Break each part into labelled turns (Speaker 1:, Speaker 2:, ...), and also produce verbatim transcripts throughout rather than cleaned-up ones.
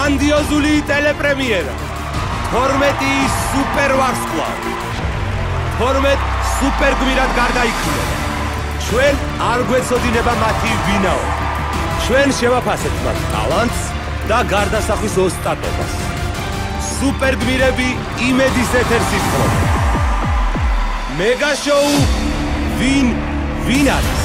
Speaker 1: გრანდიოზული ტელეპრემიერა. თორმეტი სუპერვარსკვლავი. თორმეტ სუპერგმირად გარდაიქმნება. ჩვენ არ გვეცოდინება მათი ვინაო. ჩვენ შევაფასებთ მათ ტალანტს და გარდასახვის ოსტატობას. სუპერგმირები იმედის ეთერს იფრობენ. მეგა შოუ ვინ ვინ არის?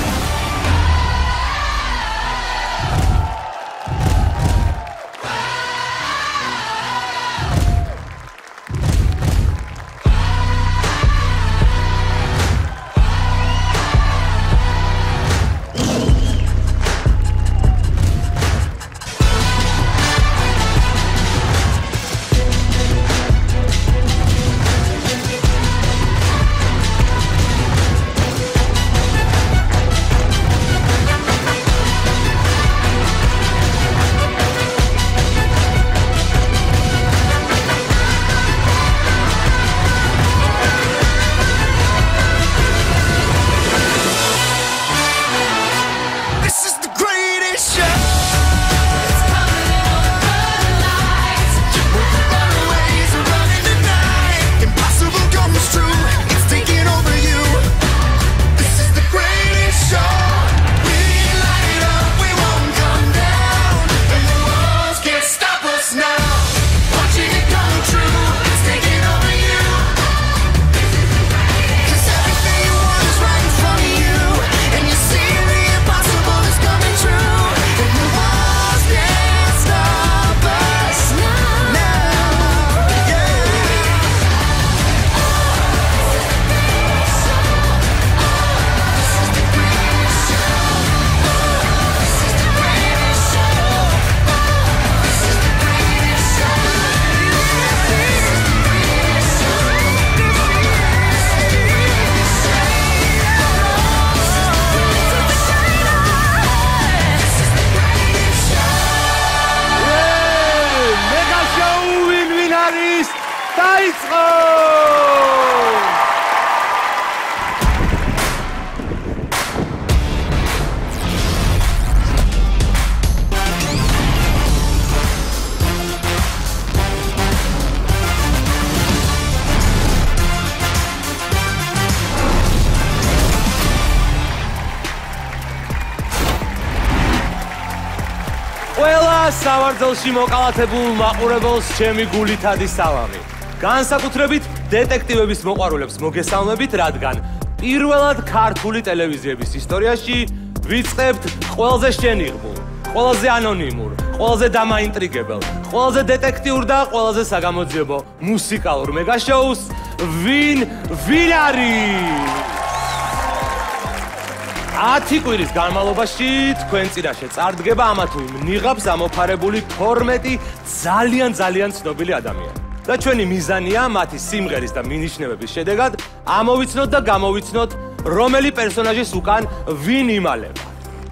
Speaker 2: სავარძელში მოკალათებულ მაყურებელს ჩემი გულითადი სალამი. განსაკუთრებით დეტექტივების მოყვარულებს მოგესალმებით, რადგან პირველად ქართული ტელევიზიების ისტორიაში ვიწყებთ ყველაზე შენიღბულ, ყველაზე ანონიმურ, ყველაზე დამაინტრიგებელ, ყველაზე დეტექტიურ და ყველაზე საგამოძიებო მუსიკალურ მეგაშოუს ვინ ვინ არის? ათი კვირის განმავლობაში თქვენ წინაშე წარდგება ამა თუ იმ ნიღაბს ამოფარებული თორმეტი ძალიან ძალიან ცნობილი ადამიანი. და ჩვენი მიზანია მათი სიმღერის და მინიშნებების შედეგად ამოვიცნოთ და გამოვიცნოთ რომელი პერსონაჟის უკან ვინ იმალება.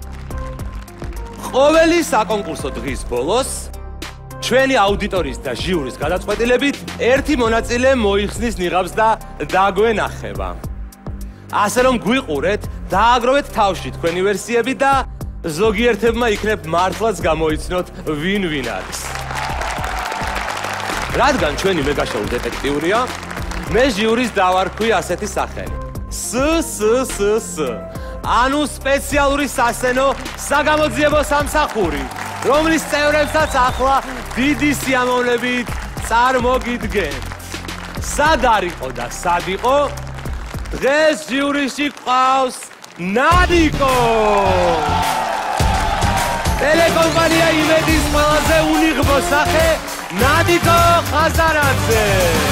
Speaker 2: ყოველი საკონკურსო დღის ბოლოს ჩვენი აუდიტორიის და ჟიურის გადაწყვეტილებით ერთი მონაწილე მოიხსნის ნიღაბს და დაგვენახება. ასე რომ გვიყურეთ, დააგროვეთ თავში თქვენი ვერსიები და ზოგიერთებმა იქნებ მართლაც გამოიცნოთ ვინ ვინ არის. რადგან ჩვენი მეგაშოუ დეტექტიურია, მე ჟიურის დავარქვი ასეთი სახელი. S S S S. ანუ სპეციალური სასცენო საგამოძიებო სამსახური, რომლის წევრებსაც ახლა დიდი სიამოვნებით წარმოგიდგენთ. სად არისო და სად იყო? დღეს ჟიურიში ყავს ნადიკო. ტელეკომპანია იმედის ყველაზე უნიღბო სახე ნადიკო ხაზარაძე.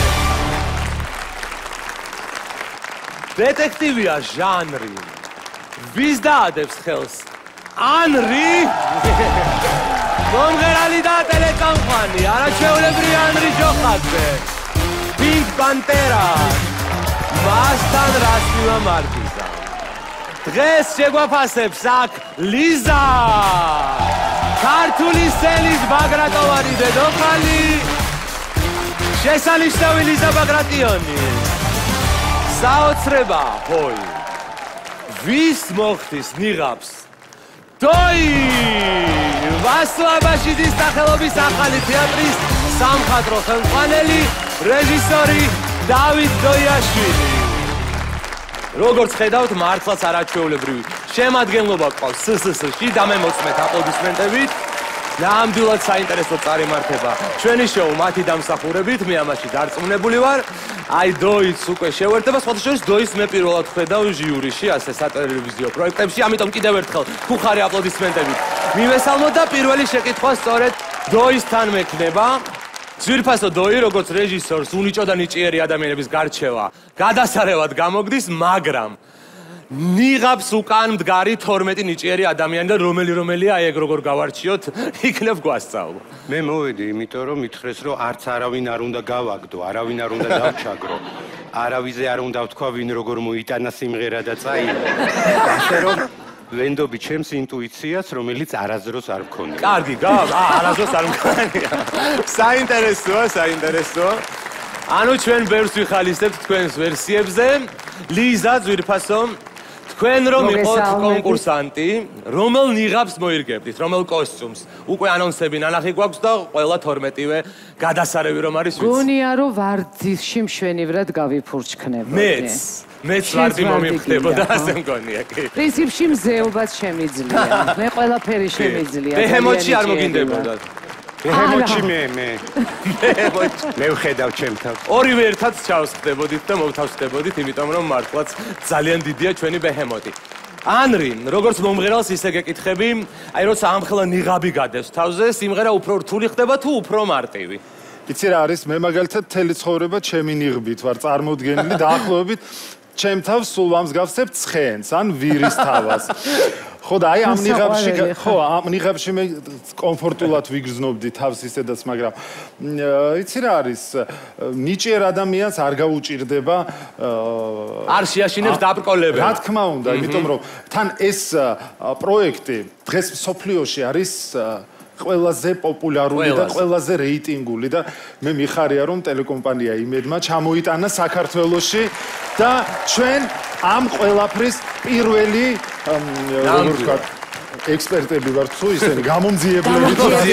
Speaker 2: დეტექტივია ჟანრი. ვის დაადებს ხელს? ანრი? მომღერალი და ტელეკომპანია, არაჩვეულებრივი ანრი ჯოხაძე. პინკ პანტერა. მასთან რასტივა მარკიზა. დღეს შეგვაფასებს აქ ლიზა. ქართული სცენის ბაგრატოვანი დედოფალი. შესანიშნავი ლიზა ბაგრატიონი. საოცრება, ჰოი. ვის მოხდის ნიღაბს? დოი! ვასო აბაშიძის სახელობის ახალი თეატრის სამხატვრო ხელმძღვანელი, რეჟისორი დავით დოიაშვილი. როგორც ხედავთ, მართლაც არაჩვეულებრივი შემადგენლობა გვყავს სსს-ში, დამემოწმეთ აპლოდისმენტებით. ნამდვილად საინტერესო წარიმართება ჩვენი შოუ მათი დამსახურებით, მე ამაში დარწმუნებული ვარ. აი დოიც უკვე შევერთება, სხვათა შორის დოის მე პირველად ხედავ ჟიურიში, ასე სატელევიზიო პროექტებში, ამიტომ კიდევ ერთხელ ხუხარი აპლოდისმენტებით მივესალმოთ და პირველი შეკითხვა სწორედ დოისთან მექნება. ძვირფასო დოი, როგორც რეჟისორს, უნიჭო და ნიჭიერი ადამიანების გარჩევა გადასარევად გამოგდის, მაგრამ ნიღაბს უკან მდგარი თორმეტი ნიჭიერი ადამიანი და რომელი რომელია, აი ეგ როგორ გავარჩიოთ, იქნებ გვასწავლო.
Speaker 3: მე მოვედი, იმიტომ რომ მითხრეს, რომ არც არავინ არ უნდა გავაგდო, არავინ არ უნდა დავჩაგრო. არავიზე არ უნდა ვთქვა, ვინ როგორ მოიტანა სიმღერა და წაიღო. ასე რომ ვენდობი ჩემს ინტუიციას, რომელიც არასდროს არ მქონია.
Speaker 2: კარგი, გავ, აა, არასდროს არ მქონია. საინტერესოა, საინტერესოა. ანუ ჩვენ ბევრს ვიხალისებთ თქვენს ვერსიებზე. ლიზა ძვირფასო, თქვენ რომ იყოთ კონკურსანტი, რომელ ნიღაბს მოირგებდით, რომელ კოსტიუმს? უკვე ანონსები ნანახი გვაქვს და ყველა თორმეტივე გადასარევი რომ არის ვიცი.
Speaker 4: გონია რომ ვარდისში მშვენივრად გავიფურჩქნებოდი.
Speaker 2: მეც მეც ვარდი მომიხდებოდა, ასე მგონია, კი.
Speaker 4: პრინციპში მზეობაც შემიძლია. მე ყველაფერი შემიძლია.
Speaker 2: ბეჰემოთში არ მოგინდებოდათ.
Speaker 3: ბეჰემოთში მე მე მე ვხედავ ჩემთავს.
Speaker 2: ორივე ერთად ჩავსხდებოდით და მოვთავსდებოდით, იმიტომ რომ მართლაც ძალიან დიდია ჩვენი ბეჰემოთი. ანრი, როგორც მომღერალს ისე გეკითხები, აი როცა ამხელა ნიღაბი გადევს თავზე, სიმღერა უფრო რთული ხდება თუ უფრო მარტივი?
Speaker 5: იცი რა არის, მე მაგალითად მთელი ცხოვრება ჩემი ნიღბით ვარ წარმოდგენილი, დაახლოებით ჩემ თავს სულ ვამსგავსებ ცხენს, ან ვირის თავს. ხო და აი ამ ნიღაბში, ხო, ამ ნიღაბში მე კომფორტულად ვიგრძნობდი თავს ისედაც, მაგრამ იცი რა არის, ნიჭიერ ადამიანს არ გაუჭირდება
Speaker 2: არ შეაშინებს დაბრკოლება.
Speaker 5: რა თქმა უნდა, იმიტომ რომ თან ეს პროექტი დღეს მსოფლიოში არის ყველაზე პოპულარული და ყველაზე რეიტინგული და მე მიხარია რომ ტელეკომპანია იმედმა ჩამოიტანა საქართველოში და ჩვენ ამ ყველაფრის პირველი როგორ ვთქვათ ექსპერტები ვართ თუ ისინი გამომძიებლები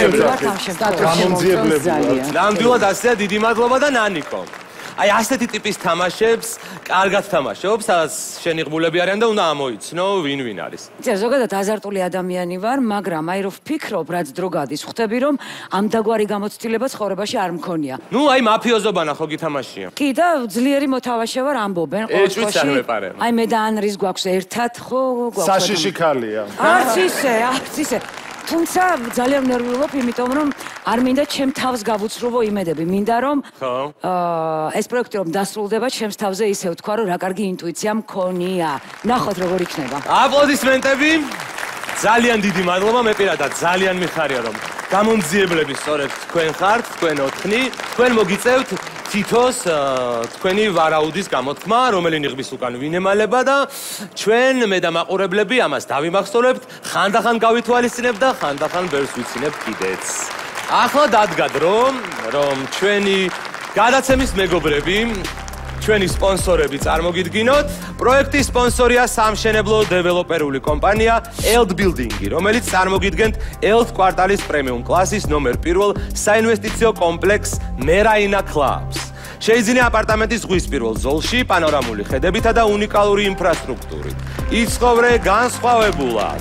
Speaker 5: გამომძიებლები
Speaker 2: ნამდვილად ასეა, დიდი მადლობა და ნანიკო. აი ასეთი ტიპის თამაშებს კარგად თამაშობს, სადაც შენიღბულები არიან და უნდა ამოიცნო ვინ ვინ არის.
Speaker 6: იცი, ზოგადად აზარტული ადამიანი ვარ, მაგრამ აი რომ ვფიქრობ, რაც დრო გადის, ხვდები რომ ამდაგვარი გამოცდილება ცხოვრებაში არ მქონია.
Speaker 2: ნუ აი მაფიოზობა ნახო გითამაშია.
Speaker 6: კი და ძლიერი მოთამაშე ვარ, ამბობენ
Speaker 2: ყოველ შემთხვევაში.
Speaker 6: აი მე და ანრის გვაქვს ერთად, ხო, გვაქვს.
Speaker 5: საშიში ქალია.
Speaker 6: არც ისე, არც ისე. თუმცა ძალიან ნერვიულობ, იმიტომ რომ არ მინდა ჩემ თავს გავუცრუვო იმედები. მინდა რომ აა ეს პროექტი რომ დასრულდება, ჩემს თავზე ისე ვთქვა, რომ რა კარგი ინტუიცია მქონია. ნახოთ როგორ იქნება.
Speaker 2: აპლოდისმენტები. ძალიან დიდი მადლობა, მე პირადად ძალიან მიხარია რომ გამომძიებლები სწორედ თქვენ ხართ, თქვენ ოთხნი, თქვენ მოგიწევთ თითოს თქვენი ვარაუდის გამოთქმა, რომელი ნიღბის უკან ვინ ემალება და ჩვენ მე და მაყურებლები ამას დავიმახსოვრებთ, ხანდახან გავითვალისწინებთ და ხანდახან ბევრს ვიცინებთ კიდეც. ახლა დადგა დრო, რომ ჩვენი გადაცემის მეგობრები, ჩვენი სპონსორები წარმოგიდგინოთ. პროექტის სპონსორია სამშენებლო დეველოპერული კომპანია ელდ ბილდინგი, რომელიც წარმოგიდგენთ ელდ კვარტალის პრემიუმ კლასის ნომერ პირველ საინვესტიციო კომპლექს მერაინა კლაბს. შეიძინა აპარტამენტის ზღვისპირულ ზოლში, პანორამული ხედებითა და უნიკალური ინფრასტრუქტურით. იცხოვრე განსხვავებულად.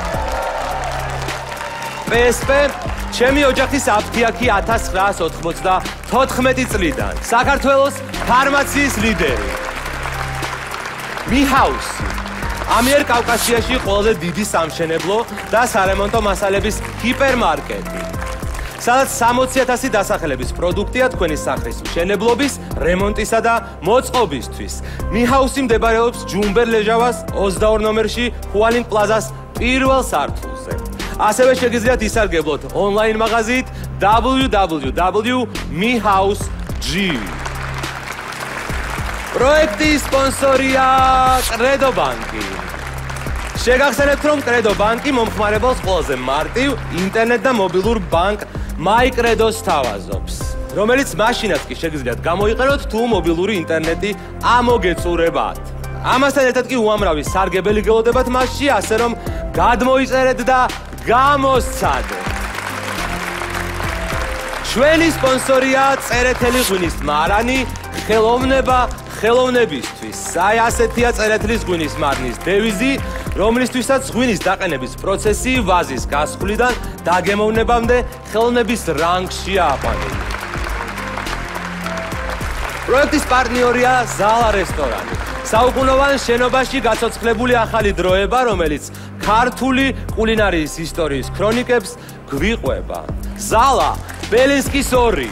Speaker 2: პე ეს პე ჩემი ოჯახის აფთიაქი ათას ცხრაას ოთხმოცდათოთხმეტი წლიდან. საქართველოს ფარმაციის ლიდერი. მიჰაუსი. ამიერკავკასიაში ყველაზე დიდი სამშენებლო და სარემონტო მასალების ჰიპერმარკეტი. სადაც სამოცი ათასი დასახელების პროდუქტია თქვენი სახლის მშენებლობის, რემონტისა და მოწყობისთვის. მიჰაუსი მდებარეობს ჯუმბერ ლეჟავას ოცდაორ ნომერში ჰუალინგ პლაზას პირველ სართულზე. ასევე შეგიძლიათ ისარგებლოთ ონლაინ მაღაზიით დაბლიუ დაბლიუ დაბლიუ ტა მიჰაუს ჯი. პროექტის სპონსორია კრედო ბანკი. შეგახსენებთ, რომ კრედო ბანკი მომხმარებელს ყველაზე მარტივ ინტერნეტ და მობილურ ბანკ მაიკრედოს სთავაზობს, რომელიც მაშინაც კი შეგიძლიათ გამოიყენოთ, თუ მობილური ინტერნეტი ამოგეწურებათ. ამასთან ერთად კი უამრავი სარგებელი გელოდებათ მასში, ასე რომ გადმოიწერეთ და გამოსცადეთ. ჩვენი სპონსორია წერეთელი ღვინის მარანი, ხელოვნება ხელოვნებისთვის. აი ასეთია წერეთლის ღვინის მარნის დევიზი, რომლისთვისაც ღვინის დაყენების პროცესი ვაზის გასხვლიდან დაგემოვნებამდე ხელოვნების რანგშია აყვანილი. პროექტის პარტნიორია ზალა რესტორანი. საუკუნოვან შენობაში გაცოცხლებული ახალი დროება, რომელიც ქართული კულინარიის ისტორიის ქრონიკებს გვიყვება. ზალა ბელინსკის ორი.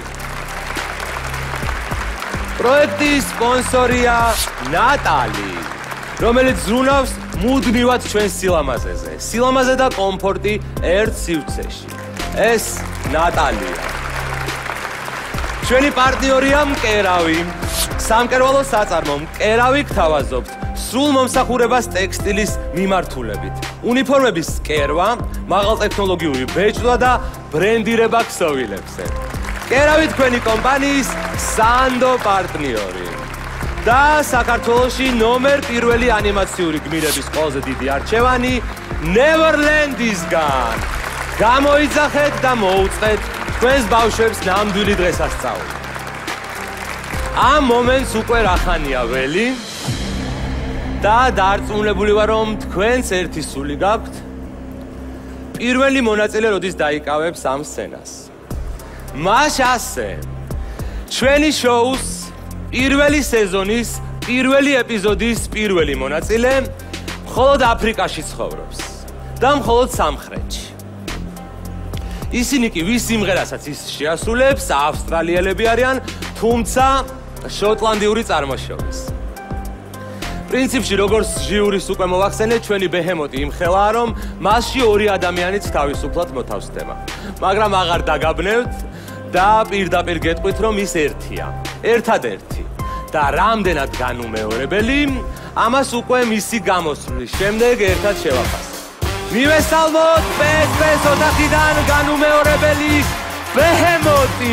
Speaker 2: პროექტის სპონსორია ნატალი, რომელიც ზრუნავს მუდმივად ჩვენს სილამაზეზე. სილამაზე და კომფორტი ერთ სივრცეში. ეს ნატალია. ჩვენი პარტნიორია მკერავი. სამკერვალო საწარმო მკერავი გთავაზობთ სრულ მომსახურებას ტექსტილის მიმართულებით. უნიფორმების კერვა, მაღალტექნოლოგიური ბეჭდვა და ბრენდირება ქსოვილებზე. კერავი თქვენი კომპანიის სანდო პარტნიორი. და საქართველოში ნომერ პირველი ანიმაციური გმირების ყველაზე დიდი არჩევანი Neverland-ისგან. გამოიძახეთ და მოუწყეთ თქვენს ბავშვებს ნამდვილი დღესასწაული. ამ მომენტს უკვე რახანია ველი და დარწმუნებული ვარ, რომ თქვენს ერთი სული გაქვთ. პირველი მონაწილე როდის დაიკავებს ამ სცენას. მას ასე ჩვენი შოუს პირველი სეზონის პირველი ეპიზოდის პირველი მონაწილე მხოლოდ აფრიკაში ცხოვრობს და მხოლოდ სამხრეთში. ისინი კი ვის სიმღერასაც ის შეასრულებს, ავსტრალიელები არიან, თუმცა შოტლანდიური წარმოშობის. პრინციპში, როგორც ჟიურის უკვე მოვახსენეთ, ჩვენი ბეჰემოტი იმხელაა, რომ მასში ორი ადამიანიც თავისუფლად მოთავსდება. მაგრამ აღარ დაგაბნევთ და პირდაპირ გეტყვით, რომ ის ერთია, ერთადერთი და რამდენად განუმეორებელი, ამას უკვე მისი გამოსვლის შემდეგ ერთად შევაფასებთ. მივესალმოთ პეს-პეს ოთახიდან განუმეორებელი ბეჰემოტი.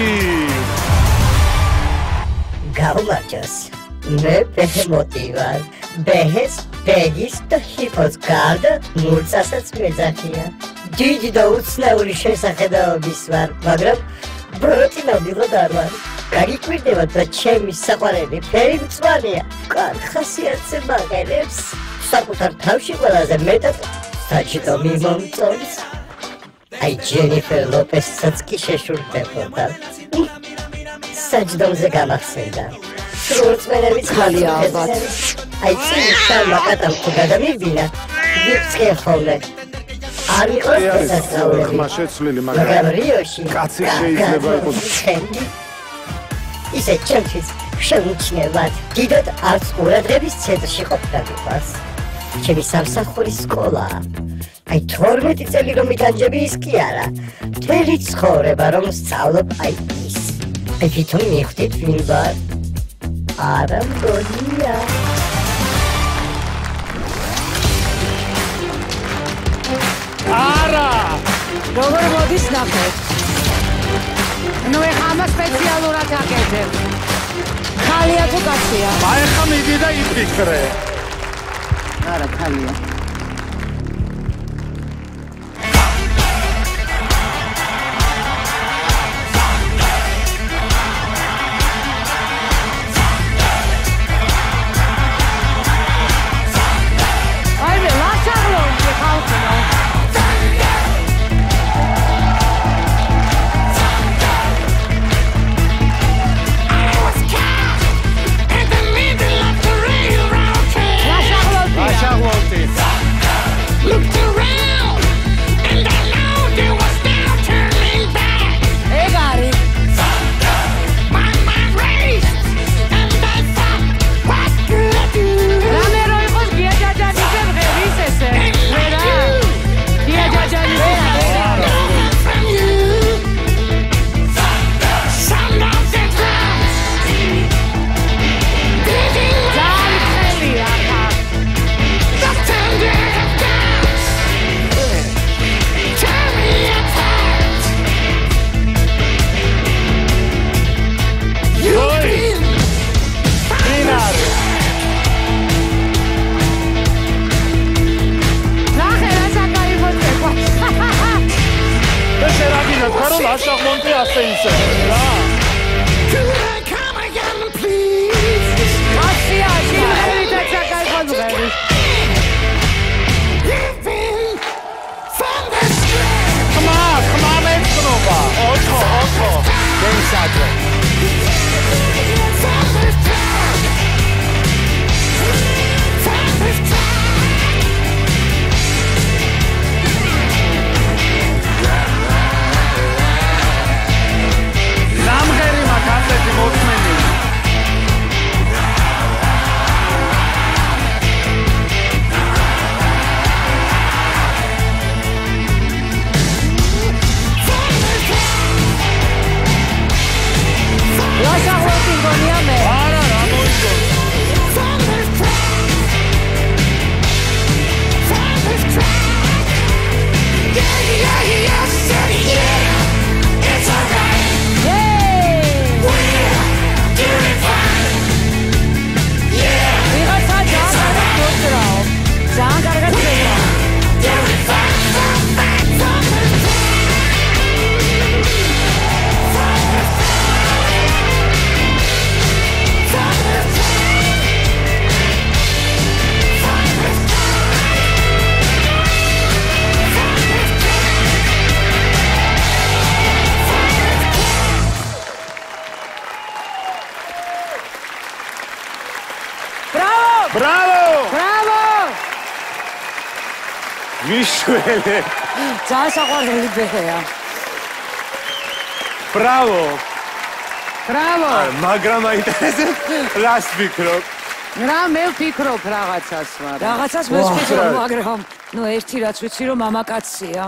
Speaker 7: გაუმარჯოს, მე ბეჰემოტი ვარ. ბეჰეს, ბეგის და ჰიპოს გარდა მურცასაც მეძახია. დიდი და უცნაური შესახედაობის ვარ, მაგრამ ბროტი ნამდვილად არ ვარ. გაგიკვირდებათ და ჩემი საყვარელი ფერი მწვანეა. კარგ ხასიათზე მაღელებს. საკუთარ თავში ყველაზე მეტად საჭიდო მიმომწონს. აი ჯენიფერ ლოპესსაც კი შეშურდებოდა. საჯდომზე გამახსენდა. სრულწმენების
Speaker 6: ხალია ალბათ.
Speaker 7: აი წინ შალმა კატამ თუ გადამივინა, ვიწყე ხოლმე. არ იყოს დასასწაული.
Speaker 5: ხმა შეცვლილი,
Speaker 7: მაგრამ
Speaker 5: მაგრამ
Speaker 7: რიოში
Speaker 5: კაცი შეიძლება იყოს.
Speaker 7: ისე ჩემთვის შეუჩნევად. დიდად არც ყურადღების ცენტრში ყოფნა მიყვარს. ჩემი სამსახურის სკოლა. აი თორმეტი წელი რომ მიტანჯები ის კი არა. მთელი ცხოვრება რომ სწავლობ აი ის. აი თვითონ მივხვდით ვინ ვარ. არა მგონია.
Speaker 5: არა!
Speaker 6: როგორ მოდის ნახეთ? ნუ ეხა ამა სპეციალურად აკეთებ. ხალია თუ კაცია?
Speaker 5: აი ხა მიდი და იფიქრე.
Speaker 4: არა, ხალია.
Speaker 5: Lascia ასე ისე რა
Speaker 4: ასიაში ერითაც აკაიფანუღები
Speaker 5: ხმა ხმა მეცნობა ოთხო ოთხო
Speaker 2: გენსადრე
Speaker 5: სამღერი მაქვს ასეთი მოწმენი
Speaker 4: ლაშაღლოტი მგონია მე
Speaker 5: არა რა მოიგონს
Speaker 4: ვიღაცა ძალიან მოძრაო ძალიან კარგად წერა
Speaker 5: ბრავო
Speaker 4: ბრავო
Speaker 2: მიშვენე
Speaker 6: ძალიან საყვარელი ბეღეა.
Speaker 2: ბრავო
Speaker 4: ბრავო
Speaker 2: მაგრამ აინტერესებს რას ვფიქრობ
Speaker 4: რა მე ვფიქრობ რაღაცას მაგრამ
Speaker 6: რაღაცას მე ვფიქრობ, მაგრამ ნუ ერთი რაც ვიცი რომ მამაკაცია.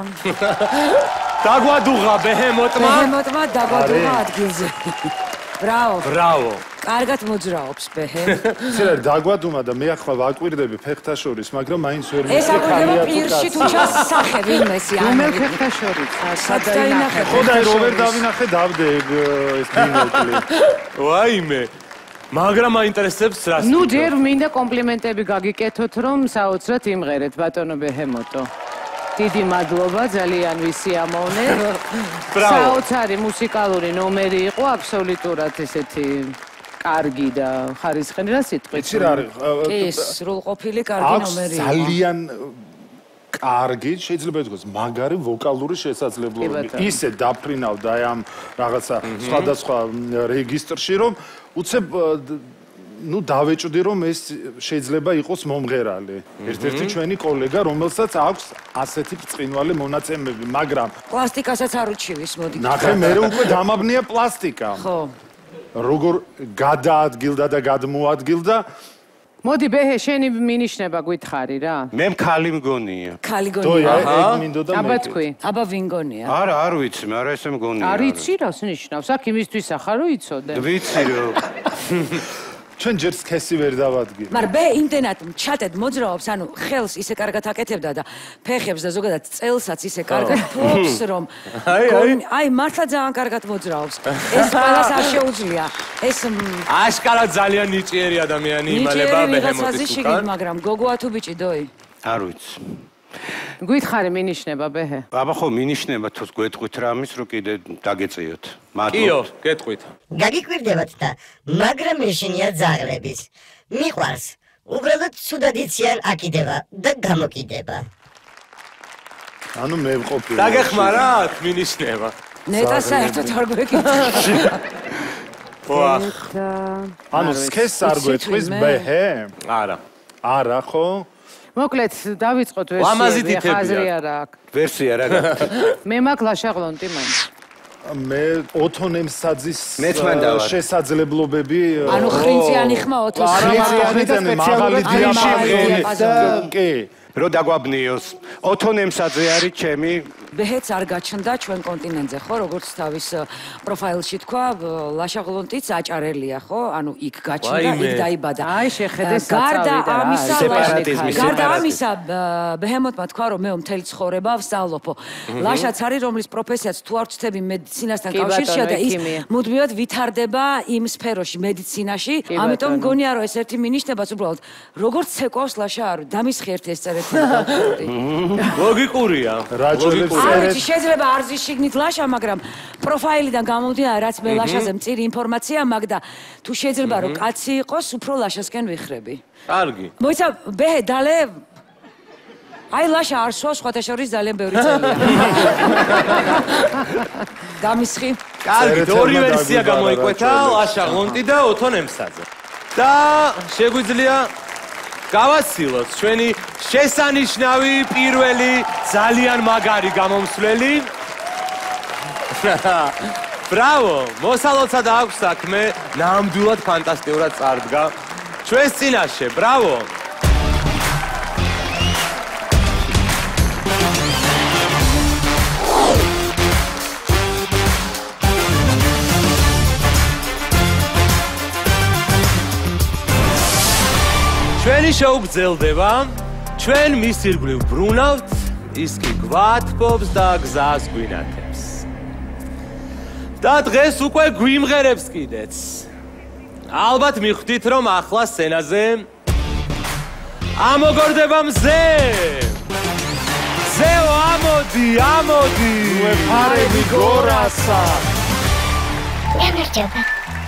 Speaker 2: დაგვადუღა ბეჰემოტმა
Speaker 6: ბეჰემოტმა დაგვადუღა ადგილზე. ბრავო.
Speaker 2: ბრავო
Speaker 6: კარგად მოძრაობს ბეჰე.
Speaker 5: ცერა დაგვადუმა და მე ახლა ვაკვირდები ფეხთაშორის, მაგრამ მაინც ვერ
Speaker 6: ეს აკვირდება პირში თუ ჩას სახე ვინმესი ან
Speaker 4: მე ფეხთაშორის
Speaker 6: სად დაინახე.
Speaker 5: ხოდა რო ვერ დავინახე დავდე ეს ბინოკლი.
Speaker 2: ვაიმე მაგრამ აინტერესებს რას
Speaker 4: ნუ ჯერ მინდა კომპლიმენტები გაგიკეთოთ რომ საოცრად იმღერეთ ბატონო ბეჰემოტო. დიდი მადლობა ძალიან ვისიამოვნე. საოცარი მუსიკალური ნომერი იყო აბსოლუტურად ესეთი კარგი და ხარისხიანი რა სიტყვით.
Speaker 5: იცი რა არის?
Speaker 6: ის სრულყოფილი კარგი ნომერი იყო.
Speaker 5: ძალიან კარგი, შეიძლება ითქვას, მაგარი ვოკალური შესაძლებლობები. ისე დაფრინავდა აი ამ რაღაცა სხვადასხვა რეგისტრში, რომ უცებ ну დავეჭდი რომ ეს შეიძლება იყოს მომღერალი. ერთ-ერთი ჩვენი კოლეგა, რომელსაც აქვს ასეთი ბრწყინვალე მონაცემები, მაგრამ
Speaker 6: პლასტიკასაც არ უჩივის, მოდი.
Speaker 5: ნახე, მე უკვე დამაბნია პლასტიკა.
Speaker 6: ხო.
Speaker 5: როგორ გადაადგილდა და გადმოადგილდა.
Speaker 4: მოდი ბეჰე, შენი მინიშნება გითხარი რა.
Speaker 3: მე მქალი მგონია.
Speaker 6: ქალი
Speaker 5: დოი,
Speaker 6: გონია.
Speaker 5: ეგ მინდოდა მე.
Speaker 4: აბა თქვი.
Speaker 6: აბა ვინ გონია?
Speaker 3: არა, არ ვიცი, მაგრამ ესე მგონია.
Speaker 4: არ იცი რას ნიშნავს? აქ იმისთვის ახარ რომ იცოდე.
Speaker 3: ვიცი რომ
Speaker 5: ჩვენ ჯერ სქესი ვერ დავადგინე.
Speaker 6: მაგრამ ბე იმდენად ჩატედ მოძრაობს, ანუ ხელს ისე კარგად აკეთებდა და ფეხებს და ზოგადად წელსაც ისე კარგად ფლობს, რომ
Speaker 2: აი, აი.
Speaker 6: აი მართლა ძალიან კარგად მოძრაობს. ეს ყველას არ შეუძლია. ეს
Speaker 2: აშკარა ძალიან ნიჭიერი ადამიანი იმალება ბეჰემოტის უკან
Speaker 6: მაგრამ გოგოა თუ ბიჭი დოი?
Speaker 3: არ ვიცი.
Speaker 4: გითხარი მინიშნება ბეჰე.
Speaker 3: აბა ხო მინიშნება თუ გვეტყვით რამის რომ კიდე დაგეწიოთ.
Speaker 2: კიო, გეტყვით.
Speaker 7: გაგიკვირდებათ და მაგრამ მეშინია ძაღლების. მიყვარს. უბრალოდ ცუდად იციან აკიდება და გამოკიდება.
Speaker 5: ანუ მე ვყოფილი.
Speaker 2: დაგეხმარა აქ მინიშნება.
Speaker 6: ნეტა საერთოდ არ გვეკითხა.
Speaker 2: ვაჰ,
Speaker 5: ანუ სქეს არ გვეტყვის ბეჰე?
Speaker 2: არა.
Speaker 5: არა ხო?
Speaker 4: მოკლედ დავიწყოთ
Speaker 2: ლამაზი
Speaker 4: ვერსიები,
Speaker 2: თითებია.
Speaker 4: ხაზრი არა აქვს.
Speaker 3: ვერსია რა გაქვს?
Speaker 4: მე მაქვს ლაშაღლონტი მაინც.
Speaker 5: მე ოთონემსაძის
Speaker 3: მეც მან დავარ.
Speaker 5: შესაძლებლობები
Speaker 6: ანუ ხრინწიანი ხმა ოთოს.
Speaker 5: ხრინწიანი მაღალი დიაპაზონი. კი.
Speaker 3: რო დაგვაბნიოს. ოთონემსაძე არის ჩემი
Speaker 6: ბეჰეც არ გაჩნდა ჩვენ კონტინენტზე, ხო, როგორც თავის პროფაილში თქვა, ლაშაღლონტიც აჭარელია, ხო? ანუ იქ გაჩნდა, იქ დაიბადა.
Speaker 4: აი, შეხედე
Speaker 6: გარდა
Speaker 4: საწავი და რა
Speaker 6: ამისა,
Speaker 4: არის.
Speaker 3: სეპარატიზმის
Speaker 6: გარდა
Speaker 3: სეპარატიზმი.
Speaker 6: ამისა, ბეჰემოტმა თქვა, რომ მე მთელი ცხოვრება ვსწავლობო. ლაშაც არის, რომლის პროფესიაც თუ არ ვწდები მედიცინასთან
Speaker 4: კი,
Speaker 6: კავშირშია
Speaker 4: ბატონო,
Speaker 6: და ის
Speaker 4: ექიმია.
Speaker 6: მუდმივად ვითარდება იმ სფეროში, მედიცინაში. ამიტომ
Speaker 4: ბატონო.
Speaker 6: მგონია, რომ ეს ერთი მინიშნებაც უბრალოდ როგორც ცეკვავს ლაშა არ დამისხი ერთ ეს წერეთ
Speaker 2: ლოგიკურია.
Speaker 6: ლოგიკურია. შეიძლება არ ზის შიგნით ლაშა, მაგრამ პროფაილიდან გამომდინარე, რაც მე ლაშაზე მწირი ინფორმაცია მაქვს და თუ შეიძლება რომ კაცი იყოს, უფრო ლაშასკენ ვიხრები.
Speaker 2: კარგი.
Speaker 6: მოიცა, ბეჰე, დალე აი ლაშა არ სვავს, სხვათა შორის ძალიან ბევრი წელია. გამისხი.
Speaker 2: კარგი, ორი ვერსია გამოიკვეთა, ლაშა ღონტი და ოთონ ემსაძე. და შეგვიძლია გავაცილოთ ჩვენი შესანიშნავი პირველი ძალიან მაგარი გამომსვლელი. ბრავო, მოსალოცად აქვს საქმე, ნამდვილად ფანტასტიკურად წარდგა ჩვენს წინაშე. ბრავო. ჩვენი შოუ გრძელდება, ჩვენ მის ირგვლივ ბრუნავთ, ის კი გვათბობს და გზას გვინათებს. და დღეს უკვე გვიმღერებს კიდეც. ალბათ მიხვდით, რომ ახლა სცენაზე ამოგორდება მზე. მზეო, ამოდი, ამოდი.
Speaker 5: უეფარები გორასა.
Speaker 8: გამარჯობა.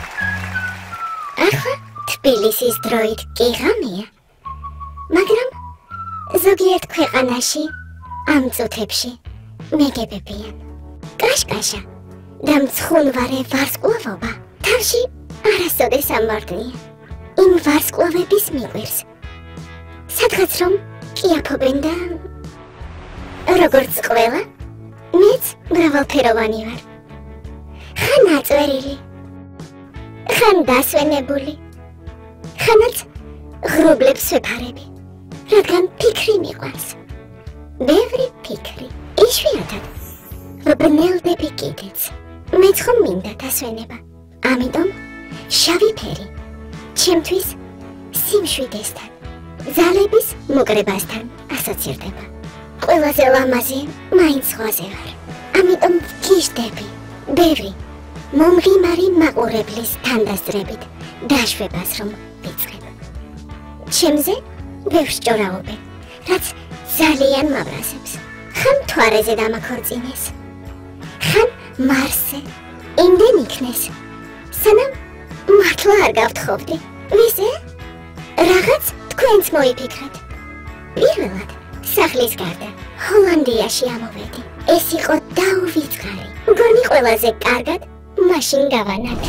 Speaker 8: ახლა თბილისის დროით კი ღამეა, მაგრამ ზოგიერთ ქვეყანაში ამ წუთებში მეგებებიან. კაშკაშა და მცხუნვარე ვარსკვლავობა თავში არასოდეს ამორდნია. იმ ვარსკვლავების მიყვირს. სადღაც რომ კიაფობენ და როგორც ყველა, მეც მრავალფეროვანი ვარ. ხან აწვერილი, ხან დასვენებული. ხანაც ღრუბლებს ვეფარები, რადგან ფიქრი მიყვარს. ბევრი ფიქრი, იშვიათად ვბნელდები კიდეც. მეც ხომ მინდა დასვენება, ამიტომ შავი ფერი ჩემთვის სიმშვიდესთან, ძალების მოგრებასთან ასოცირდება. ყველაზე ლამაზი მაინც ზღვაზე ვარ, ამიტომ ვგიჟდები ბევრი მომღიმარი მაყურებლის თანდასწრებით დაშვებას რომ ვიწყებ. ჩემზე ბევრს ჭორაობენ, რაც ძალიან მავრაზებს. ხან მთვარეზე დამაქორწინეს, ხან მარსზე, იმდენ იქნეს, სანამ მართლა არ გავთხოვდი. ვიზე? რაღაც თქვენც მოიფიქრეთ. პირველად სახლის გარდა ჰოლანდიაში ამოვედი. ეს იყო დაუვიწყარი. მგონი ყველაზე კარგად მაშინ გავანათე.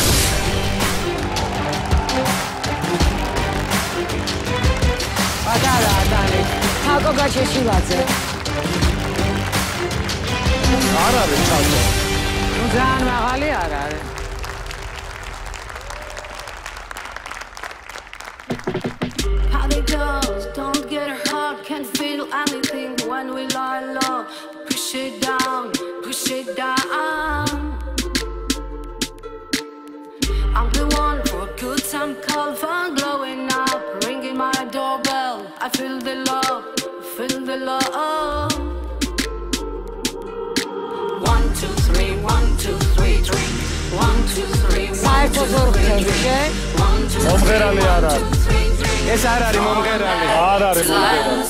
Speaker 6: პატარა ადარი, თაკო გაჩეშილაძე.
Speaker 5: არ არის ჩალო.
Speaker 4: ნუ ძალიან მაღალი არ არის.
Speaker 9: How they goes, don't get hurt, can't feel anything when we lie low. Push it down, push it down. I'm the one for a good time call, phone glowing up, ringing my doorbell. I feel the love, feel the love. One, two, three, one, two, three, three. One, two, three, one, two, three, three. One, two, three, one, two, three, three.
Speaker 2: ეს არ არის მომღერალი.
Speaker 5: არ არის მომღერალი.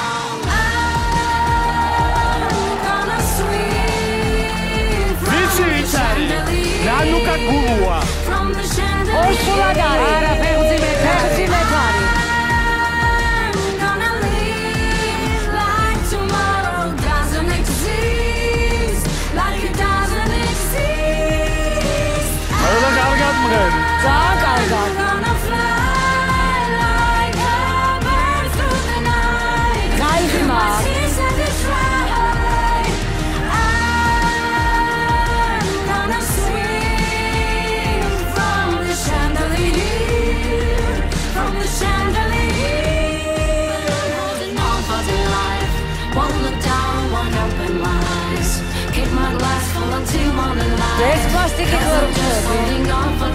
Speaker 2: ვიცი ის არის. ნანუკა გულუა.
Speaker 6: ორსულად არის. არა, ფეხზე მე, ფეხზე მე არის.
Speaker 5: არა, კარგად მღერი.
Speaker 6: ძალიან კარგად. ეს პლასტიკის ხორბლები.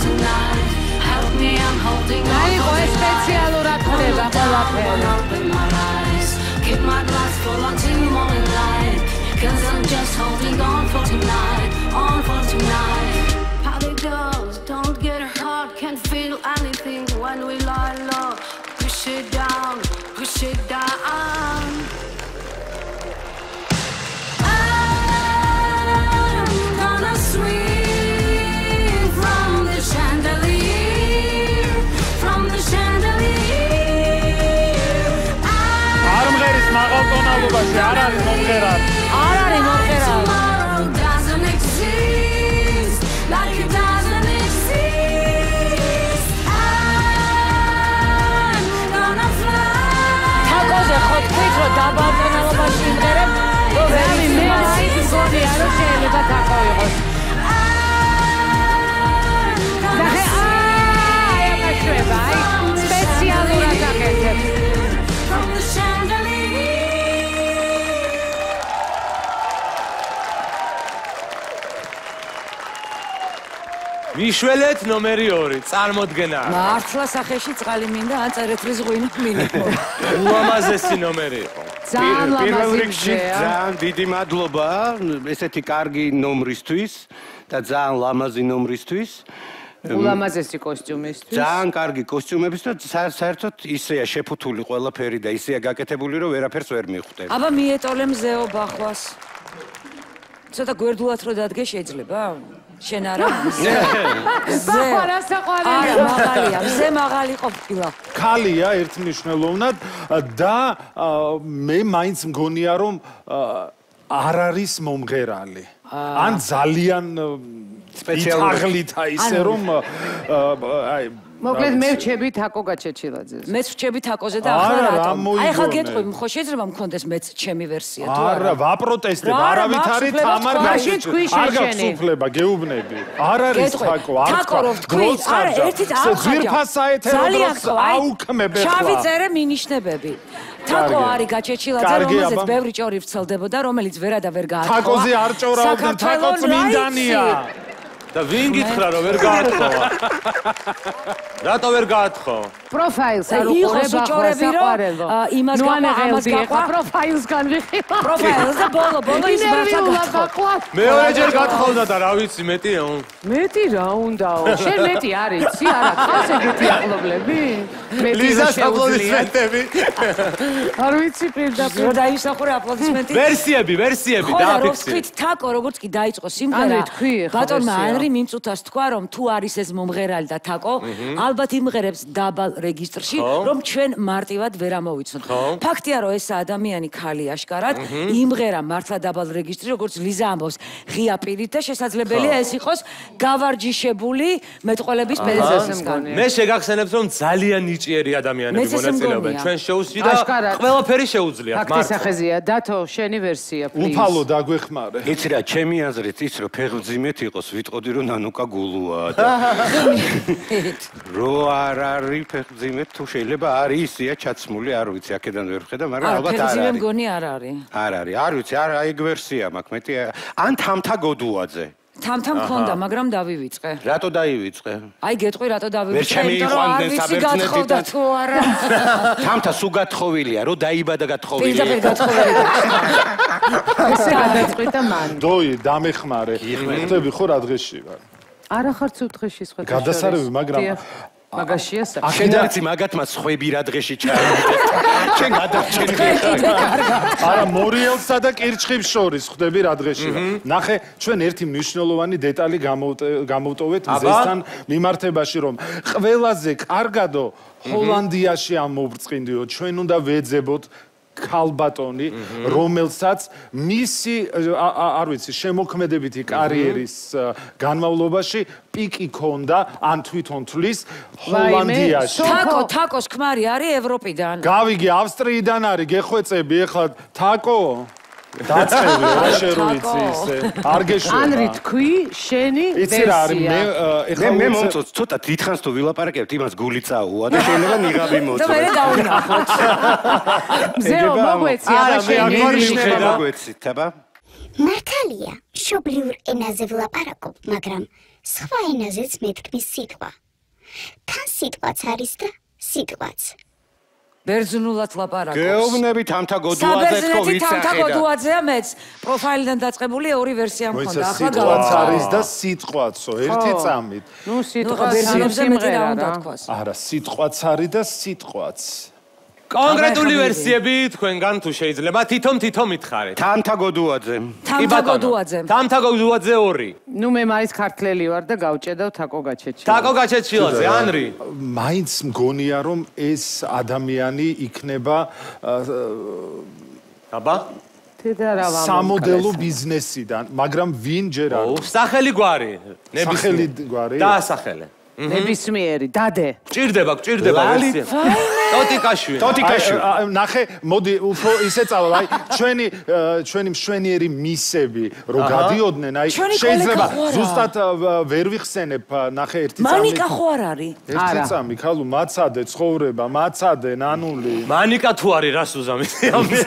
Speaker 4: აი, ყო სპეციალურად ხდება ყველაფერი.
Speaker 9: Keep my glass full until morning light, 'cause I'm just holding on for tonight, on for tonight. How it goes, don't get hurt, can't feel anything when we lie low. Push it down, push it down.
Speaker 5: მშობლობაში არ არის მომღერალი.
Speaker 6: არ არის მომღერალი. თაკოზე ხო თქვით რომ დაბალმწვანელობაში იმღერებ?
Speaker 4: რავი, მე მაინც მგონია რომ შეიძლება თაკო იყოს. ნახე, აი ახლა შვება, აი სპეციალურად აკეთებს.
Speaker 2: მიშველეთ ნომერი ორი, წარმოდგენა.
Speaker 6: მართლა სახეში წყალი მინდა, ან წერეთლის ღვინო მინდა.
Speaker 2: ულამაზესი ნომერი იყო.
Speaker 4: ძალიან
Speaker 3: პირველ
Speaker 4: ლამაზი
Speaker 3: რიგში
Speaker 4: გზაა.
Speaker 3: ძალიან დიდი მადლობა ესეთი კარგი ნომრისთვის და ძალიან ლამაზი ნომრისთვის.
Speaker 4: ულამაზესი კოსტიუმისთვის.
Speaker 3: ძალიან კარგი კოსტიუმების და სა- საერთოდ ისეა შეფუთული ყველაფერი და ისეა გაკეთებული რომ ვერაფერს ვერ მიხვდე.
Speaker 6: აბა მიეტოლე მზეო ბახვას. ცოტა გვერდულად რო დადგე შეიძლება? შენ არა? მზე.
Speaker 4: ბახვა რა საყვარელია.
Speaker 6: არა, მაღალია, მზე მაღალი ყოფილა.
Speaker 5: ქალია ერთმნიშვნელოვნად და ა, მე მაინც მგონია რომ ა, არ არის მომღერალი. ან ძალიან
Speaker 3: სპეციალური.
Speaker 5: იტაღლითა ისე რომ ა, აი
Speaker 4: მოკლედ მე ვჩები თაკო გაჩეჩილაძეს.
Speaker 6: მეც ვჩები თაკოზე და
Speaker 5: არა,
Speaker 6: ახლა
Speaker 5: რა
Speaker 6: რატომ? აი ახლა
Speaker 5: მოიგონე.
Speaker 6: გეტყვი, ხო შეიძლება მქონდეს მეც ჩემი ვერსია თუ
Speaker 5: არა,
Speaker 6: არა?
Speaker 5: ვაპროტესტებ,
Speaker 6: რა, არა,
Speaker 5: არავით
Speaker 6: მაქვს
Speaker 5: არის
Speaker 6: უფლება
Speaker 5: თამარ
Speaker 6: თქვა,
Speaker 4: მაშინ
Speaker 5: გაჩეჩ.
Speaker 4: თქვი
Speaker 5: არ გაქვს
Speaker 4: შეშენი.
Speaker 5: უფლება, გეუბნები. არ არის
Speaker 6: გეტყვი,
Speaker 5: თაკო, არ
Speaker 6: თაკო რო ვთქვი, არა, ერთით არ ხაჭა.
Speaker 5: ძვირფას საეთერო
Speaker 6: ძალიან
Speaker 5: დროს
Speaker 6: ხო, აი,
Speaker 5: აუქმებ ეხლა.
Speaker 6: ჩავიწერე მინიშნებები. თაკო
Speaker 5: კარგი.
Speaker 6: არის გაჩეჩილაძე,
Speaker 5: კარგი,
Speaker 6: რომელზეც
Speaker 5: აბა.
Speaker 6: ბევრი ჭორი ვრცელდებოდა, რომელიც ვერა და ვერ გაათხოვა.
Speaker 5: თაკოზე არ ჭორავდნენ, თაკო
Speaker 6: საქართველოს
Speaker 5: წმინდანია.
Speaker 6: რაიცი.
Speaker 2: და ვინ გითხრა რომ ვერ გაათხოვა? რატო ვერ გაათხოვა?
Speaker 4: პროფაილს არ
Speaker 6: იყოს
Speaker 4: უყურებ
Speaker 6: უჭორები, რომ,
Speaker 4: საყვარელო.
Speaker 6: ა, იმას
Speaker 4: ნუ
Speaker 6: გაყვა,
Speaker 4: ანაღელდი
Speaker 6: ამას
Speaker 4: ეხლა
Speaker 6: გაყვა.
Speaker 4: პროფაილს განვიხილავ.
Speaker 6: პროფაილს და ბოლო ბოლო ის მართლა გაათხოვა.
Speaker 2: მეორეჯერ გაათხოვდა და რა ვიცი მეტია.
Speaker 4: მეტი რა უნდაო? შენ მეტი არ იცი, არა, ხავს ეგეთი ახლობლები? მეტი
Speaker 2: ლიზას
Speaker 4: შეუძლია.
Speaker 2: აპლოდისმენტები.
Speaker 4: არ ვიცი პირდაპირ.
Speaker 6: რო დაისახურე აპლოდისმენტი.
Speaker 2: ვერსიები, ვერსიები
Speaker 6: ხო და რო
Speaker 2: დააფიქსირე.
Speaker 6: ვთქვით თაკო როგორც კი დაიწყო სიმღერა
Speaker 4: ანრი, თქვი ახლა
Speaker 6: ბატონმა
Speaker 4: ვერსია.
Speaker 6: ანრი მიმწუთას თქვა რომ თუ არის ეს მომღერალი და თაკო ალბათ იმღერებს დაბალ რეგისტრში რომ ჩვენ მარტივად ვერ ამოვიცნოთ ფაქტია რომ ეს ადამიანი ქალი აშკარად იმღერა მართლა დაბალ რეგისტრში როგორც ლიზა ამბობს ღია პირით და შესაძლებელია ეს იყოს გავარჯიშებული მეტყველების პედაგოგისგან
Speaker 2: მე შეგახსენებს რომ ძალიან ნიჭიერი ადამიანები
Speaker 6: მეც ესე
Speaker 2: მონაწილეობენ
Speaker 6: მგონია.
Speaker 2: ჩვენ შოუში და
Speaker 4: აშკარად.
Speaker 2: ყველაფერი შეუძლიათ
Speaker 4: ფაქტის
Speaker 2: მართლა.
Speaker 4: სახეზია, დათო, შენი ვერსია, პლიზ.
Speaker 5: უფალო დაგვეხმარე.
Speaker 3: იცი რა, ჩემი აზრით ის რომ ფეხმძიმეთ იყოს, ვიტყოდი რომ ნანუკა გულუაა და რო არ არის ფეხმძიმეთ თუ შეიძლება არის ისია ჩაცმული, არ ვიცი, აქედან ვერ ვხედა, მაგრამ
Speaker 6: არა
Speaker 3: ალბათ არ
Speaker 6: ფეხმძიმე
Speaker 3: არის.
Speaker 6: მგონი არ არის
Speaker 3: არ არის, არ ვიცი, არ აი ეგ ვერსია მაქვს, მეტი ან თამთა გოდუაძე.
Speaker 6: თამთა მქონდა მაგრამ დავივიწყე
Speaker 3: რატო დაივიწყე?
Speaker 6: აი გეტყვი რატო
Speaker 3: ვერ
Speaker 6: დავივიწყე
Speaker 3: ჩამიიყვანდნენ საბერძნეთიდან.
Speaker 6: გათხოვდა თუ არა
Speaker 3: თამთა სულ გათხოვილია, რო დაიბადა გათხოვილია.
Speaker 6: პირდაპირ გათხოვილი
Speaker 4: ესე გადაწყვიტა მან.
Speaker 5: დოი, დამეხმარე. ხვდები ხო რა დღეში ვარ?
Speaker 4: არა ხარ ცუთხეში სხვა.
Speaker 5: გადასარევი, მაგრამ
Speaker 4: მაგაშია საკ.
Speaker 3: შენ არ იცი მაგათმა სხვები რა დღეში ჩაივიდეთ. შენ გადარჩენი ხარ.
Speaker 5: არა, მორიელსა და კირჩხიბს შორის ხვდები რა დღეში ვარ. ნახე, ჩვენ ერთი მნიშვნელოვანი დეტალი გამოვტოვეთ მზესთან მიმართებაში, რომ ყველაზე კარგადო ჰოლანდიაში ამოვბრწყინდიო, ჩვენ უნდა ვეძებოთ ქალბატონი, რომელსაც მისი არ ვიცი, შემოქმედებითი კარიერის განმავლობაში პიკი ქონდა, ან თვითონ თulis ჰოლანდიაში.
Speaker 6: თაკო, თაკოს ქმარი არის ევროპიდან.
Speaker 5: გავიგე, ავსტრიიდან არის, გეხვეწები ახლა თაკო. დაწყები, რა შერულიცი ისე. არ გეშვება.
Speaker 4: ანრი თქვი, შენი ვერსია.
Speaker 5: იცი რა არის, მე
Speaker 3: ეხლა მე მომწონს ცოტა დიდხანს თუ ვილაპარაკებთ, იმას გული წაუვა და შეიძლება ნიღაბი მოწონს.
Speaker 6: და მე დავინახოთ.
Speaker 4: მზეო, მოგვეცი, აბა შენი
Speaker 3: ვირიშე მოგვეცით, აბა.
Speaker 8: მართალია, მშობლიურ ენაზე ვლაპარაკობ, მაგრამ სხვა ენაზეც მეთქმის სიტყვა. თან სიტყვაც არის და სიტყვაც.
Speaker 6: ბერძნულად ლაპარაკობს.
Speaker 3: გეუბნები თამთა გოდუაძე თქო
Speaker 6: საბერძნეთი
Speaker 3: ვიცახე და.
Speaker 6: თამთა გოდუაძეა მეც. პროფაილიდან დაწყებული ორი ვერსია მქონდა. ახლა
Speaker 5: სიტყვაც
Speaker 6: გავაკეთე.
Speaker 5: არის და სიტყვაცო, ერთი წამით.
Speaker 4: ნუ სიტყვა
Speaker 6: ბერძნებზე მეტი რა უნდა
Speaker 4: სიმღერა.
Speaker 6: თქვას.
Speaker 5: არა, სიტყვაც არის და სიტყვაც.
Speaker 2: კონკრეტული ვერსიები თქვენგან თუ შეიძლება თითომ-თითო მითხარეთ.
Speaker 3: თამთა გოდუაძე.
Speaker 6: თამთა გოდუაძე.
Speaker 2: თამთა გოდუაძე ორი.
Speaker 4: ნუ მე მაინც ქართლელი ვარ და გავჭედავ თაკო გაჩეჩილაძე.
Speaker 2: თაკო გაჩეჩილაძე, ანრი.
Speaker 5: მაინც მგონია რომ ეს ადამიანი იქნება
Speaker 2: აბა?
Speaker 4: თედარავა
Speaker 5: სამოდელო ბიზნესიდან, მაგრამ ვინ ჯერ არ
Speaker 2: ო, სახელი გვარი.
Speaker 5: სახელი გვარი?
Speaker 2: და სახელი.
Speaker 4: ნებისმიერი, დადე.
Speaker 2: ჭირდება, ჭირდება ვერსია. ტოტიკაშვილი.
Speaker 5: ტოტიკაშვილი. ნახე, მოდი უფრო ისე წავალ, აი ჩვენი ჩვენი მშვენიერი მისები რო გადიოდნენ, აი შეიძლება ზუსტად ვერ ვიხსენებ, ნახე ერთი წამი.
Speaker 6: მანიკა ხო არ არის?
Speaker 5: ერთი წამი, ხალო, მაცადე, ცხოვრება, მაცადე, ნანული.
Speaker 2: მანიკა თუ არის რა სუზამისი?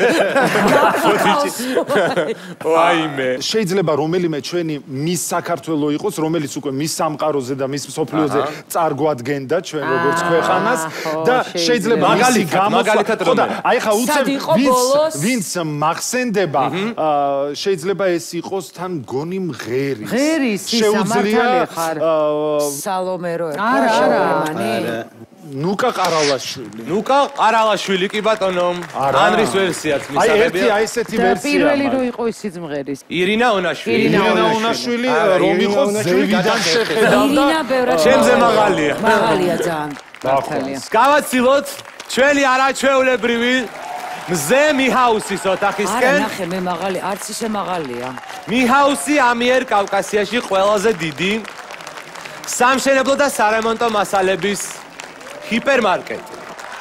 Speaker 2: ვაიმე.
Speaker 5: შეიძლება რომელიმე ჩვენი მის საქართველო იყოს, რომელიც უკვე მის სამყაროზე და მის სოფლიოზე წარგვადგენდა ჩვენ როგორც ქვეყანას და შეიძლება მაგალითად მაგალითად რომ აი ხა უცებ ვინც ვინც მახსენდება შეიძლება ეს იყოს თან გონი მღერი
Speaker 4: ღერის სამართალი ხარ
Speaker 6: სალომე რო
Speaker 4: არა არა
Speaker 5: ნუკა ყარავაშვილი
Speaker 2: ნუკა ყარავაშვილი კი ბატონო ანრის ვერსიაც მისაღებია
Speaker 5: აი ერთი აი ესეთი ვერსია
Speaker 4: პირველი რო იყო ისიც მღერის
Speaker 2: ირინა ონაშვილი
Speaker 5: ირინა ონაშვილი რომ იყო ზევიდან შეხედავდა
Speaker 2: ჩემზე მაღალია
Speaker 6: მაღალია ძალიან მართალია
Speaker 2: გავაცილოთ ჩვენი არაჩვეულებრივი მზე მიჰაუსის ოთახისკენ
Speaker 6: არა ნახე მე მაღალი არც ისე მაღალია
Speaker 2: მიჰაუსი ამიერ კავკასიაში ყველაზე დიდი სამშენებლო და სარემონტო მასალების ჰიპერმარკეტი.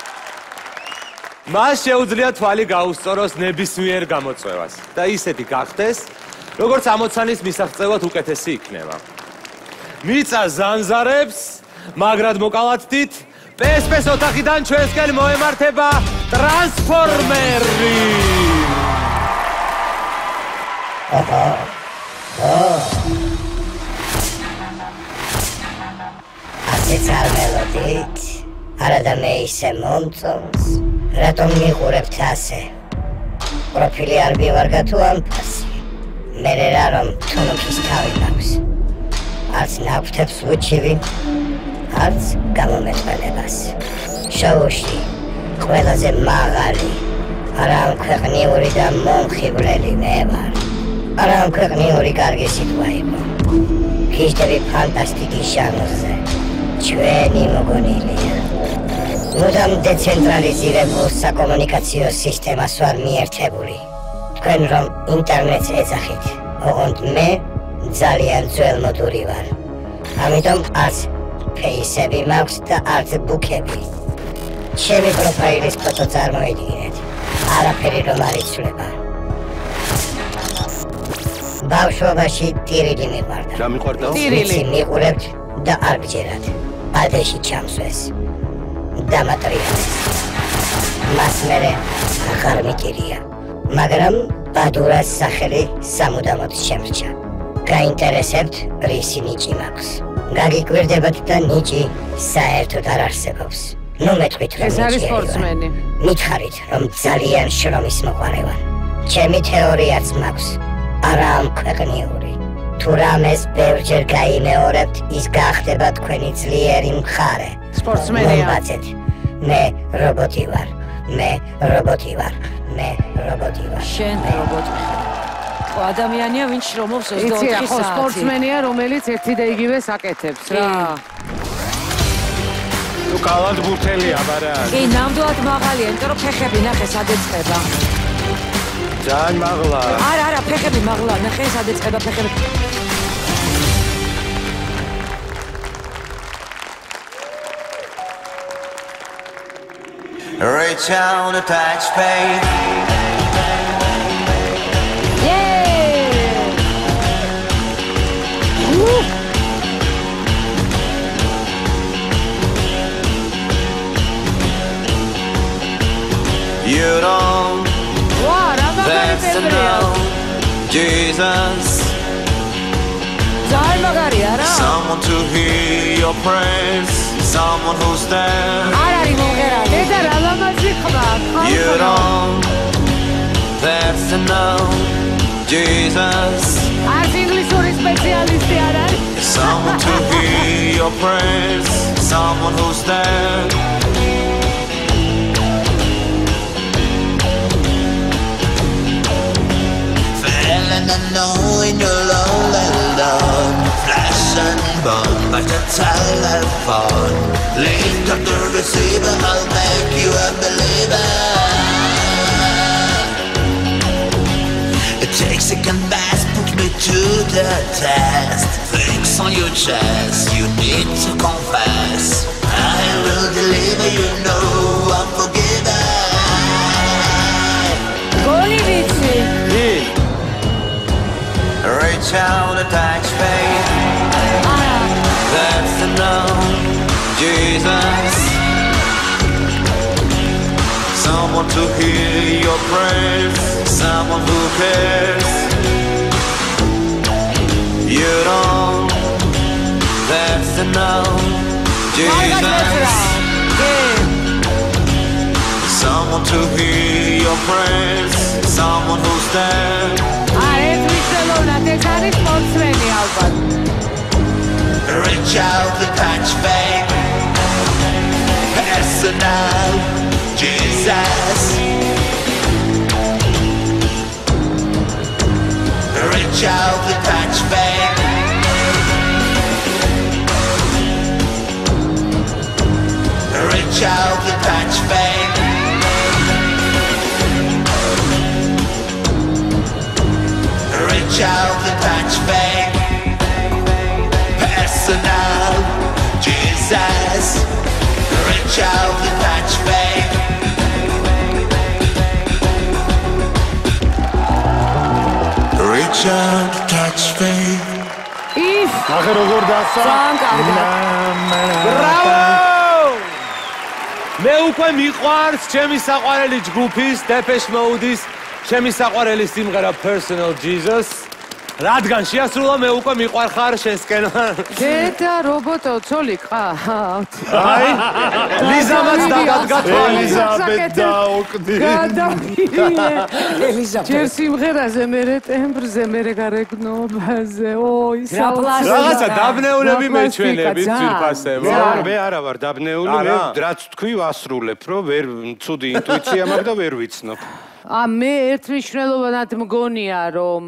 Speaker 2: მას შეუძლია თვალი გაუსწოროს ნებისმიერ გამოწვევას და ისეთი გახდეს, როგორც ამოცანის მისაღწევად უკეთესი იქნება. მიწა ზანზარებს, მაგრად მოკალათდით, პეს-პეს ოთახიდან ჩვენსკენ მოემართება ტრანსფორმერი.
Speaker 7: ასეც არ მელოდით. არა და მე ისე მომწონს, რატომ მიყურებთ ასე? პროფილი არ მივარგა თუ ამფასი? მერე რა რომ თუნუქის თავი მაქვს. არც ნაგვთებს ვუჩივი, არც გამომეტყველებას. შოუში ყველაზე მაღალი, არა ამ ქვეყნიური და მომხიბვლელი მე ვარ. არა ამ ქვეყნიური კარგი სიტყვა იყო. გიჟდები ფანტასტიკის ჟანრზე. ჩვენი მოგონილია. მუდამ დეცენტრალიზირებულ საკომუნიკაციო სისტემას ვარ მიერთებული. თქვენ რომ ინტერნეტს ეძახით, ოღონდ მე ძალიან ძველმოდური ვარ. ამიტომ არც ფეისები მაქვს და არც ბუქები. ჩემი პროფაილის ფოტო წარმოიდგინეთ. არაფერი რომ არ იცვლება. ბავშვობაში ტირილი მიყვარდა.
Speaker 3: რა მიყვარდა?
Speaker 7: ტირილი მიყურებთ და არ გჯერათ. ადეში ჩამსვეს. დამატრიალეს. მას მერე აღარ მიგირია. მაგრამ ბადურას სახელი სამუდამოდ შემრჩა. გაინტერესებთ რისი ნიჭი მაქვს. გაგიკვირდებათ და ნიჭი საერთოდ არ არსებობს. ნუ მეტყვით რომ
Speaker 4: ეს არის სპორტსმენი.
Speaker 7: მითხარით რომ ძალიან შრომის მოყვარე ვარ. ჩემი თეორიაც მაქვს. არა ამ ქვეყნიური. თუ რამეს ბევრჯერ გაიმეორებთ, ის გახდება თქვენი ძლიერი მხარე.
Speaker 4: სპორტსმენია.
Speaker 7: მომბაცეთ. მე რობოტი ვარ. მე რობოტი ვარ. მე რობოტი ვარ.
Speaker 6: შენ რობოტი ხარ. ხო ადამიანია, ვინც შრომობს ოცდაოთხი საათი.
Speaker 4: იცი, ხო სპორტსმენია, რომელიც ერთი და იგივეს აკეთებს რა.
Speaker 5: ნუ კალანდ ბურთელია, მაგრამ
Speaker 6: კი, ნამდვილად მაღალია, იმიტომ რომ ფეხები ნახე სად ეწყება.
Speaker 3: ძალიან მაღლა.
Speaker 6: არა, არა, ფეხები მაღლა, ნახე სად ეწყება ფეხები.
Speaker 10: Reach out and touch faith.
Speaker 6: Yeah! Woo!
Speaker 10: You don't that's to know Jesus. Someone to hear your praise. Someone who's there. You don't that's to know Jesus. Someone to hear your praise. Someone who's there. Feeling unknown, you're lonely alone. Flash and burn like the telephone. Lift up the receiver, I'll make you a believer. can best put me to the test. Things on your chest, you need to confess. I will deliver, you know I'm forgiven.
Speaker 6: Golivitsi.
Speaker 10: Reach out and touch faith. That's enough, Jesus. Someone to hear your prayers, someone who cares. You know, that's enough, Jesus. Someone to hear your prayers, someone who's there. Reach out and touch faith. Personal, Jesus. Reach out and touch faith. Reach out and touch faith. Reach out and touch faith. Personal, Jesus. Reach out and touch faith. Reach out and touch faith.
Speaker 6: If
Speaker 5: ნახე როგორ დასვა.
Speaker 2: ბრავო! მე უკვე მიყვარს ჩემი საყვარელი ჯგუფის Depeche Mode-ის ჩემი საყვარელი სიმღერა Personal Jesus. რადგან შეასრულა მე უკვე მიყვარხარ შენსკენ.
Speaker 4: დედა რობოტო ცოლი ყავთ.
Speaker 2: აი ლიზამაც დაგადგა თვალი.
Speaker 5: ელიზაბეთ დაუკვდი.
Speaker 6: ელიზაბეთ.
Speaker 4: ჯერ სიმღერაზე მერე ტემბრზე მერე გარეგნობაზე. ოი
Speaker 2: რაღაცა დაბნეულები მეჩვენებით ძირფასებო.
Speaker 3: მე არა ვარ დაბნეული, მე რაც თქვი ვასრულებ, რომ ვერ ცუდი ინტუიცია მაქვს და ვერ ვიცნობ.
Speaker 4: ა მე ერთმნიშვნელოვნად მგონია რომ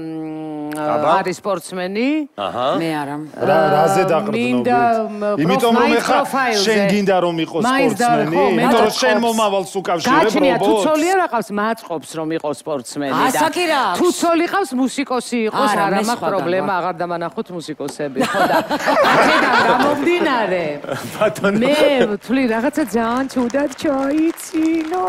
Speaker 4: არის სპორტსმენი.
Speaker 2: აჰა.
Speaker 6: მე არა.
Speaker 5: რა რაზე დაყრდნობთ? იმიტომ რომ ეხა შენ გინდა რომ იყოს სპორტსმენი, იმიტომ რომ შენ მომავალს უკავშირებ რობოტს.
Speaker 4: გაჩნია თუ ცოლი არ ყავს მაწყობს რომ იყოს სპორტსმენი და
Speaker 6: ასაკი რა აქვს?
Speaker 4: თუ ცოლი ყავს მუსიკოსი იყოს არა მაქვს პრობლემა აღარ დამანახოთ მუსიკოსები ხო და აქედან გამომდინარე მე ვთვლი რაღაცა ძალიან ცუდად ჩაიცინო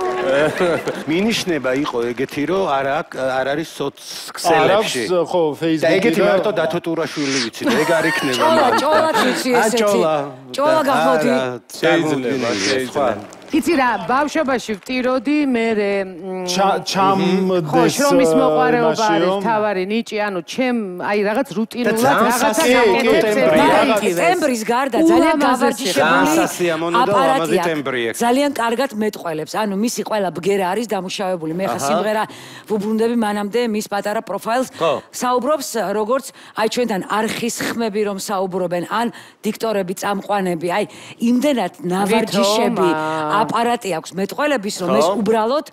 Speaker 3: მინიშნება იყო ეგეთი რომ არ არ არის სოციქსელებში.
Speaker 5: არის ხო Facebook-ი.
Speaker 3: და ეგეთი მარტო დათო ტურაშვილი ვიცი და ეგ არ იქნება.
Speaker 6: ჭოლა ჭოლა ვიცი ესეთი.
Speaker 3: ჭოლა.
Speaker 6: ჭოლა გახმოდი.
Speaker 3: შეიძლება შეიძლება.
Speaker 4: იცი რა ბავშვობაში ვტიროდი მე
Speaker 5: ჩამდეს
Speaker 4: ხო შრომის მოყვარეობა არის თავარი ნიჭი ანუ ჩემ აი რაღაც რუტინულად რაღაცა
Speaker 6: გაკეთებს ტემბრის გარდა ძალიან გავარჯიშებული
Speaker 3: აპარატია
Speaker 6: ძალიან კარგად მეტყველებს ანუ მისი ყველა ბგერა არის დამუშავებული მე ხა სიმღერა ვუბრუნდები მანამდე მის პატარა პროფაილს საუბრობს როგორც აი ჩვენთან არხის ხმები რომ საუბრობენ ან დიქტორები წამყვანები აი იმდენად ნავარჯიშები აპარატი აქვს მეტყველების რომ ეს უბრალოდ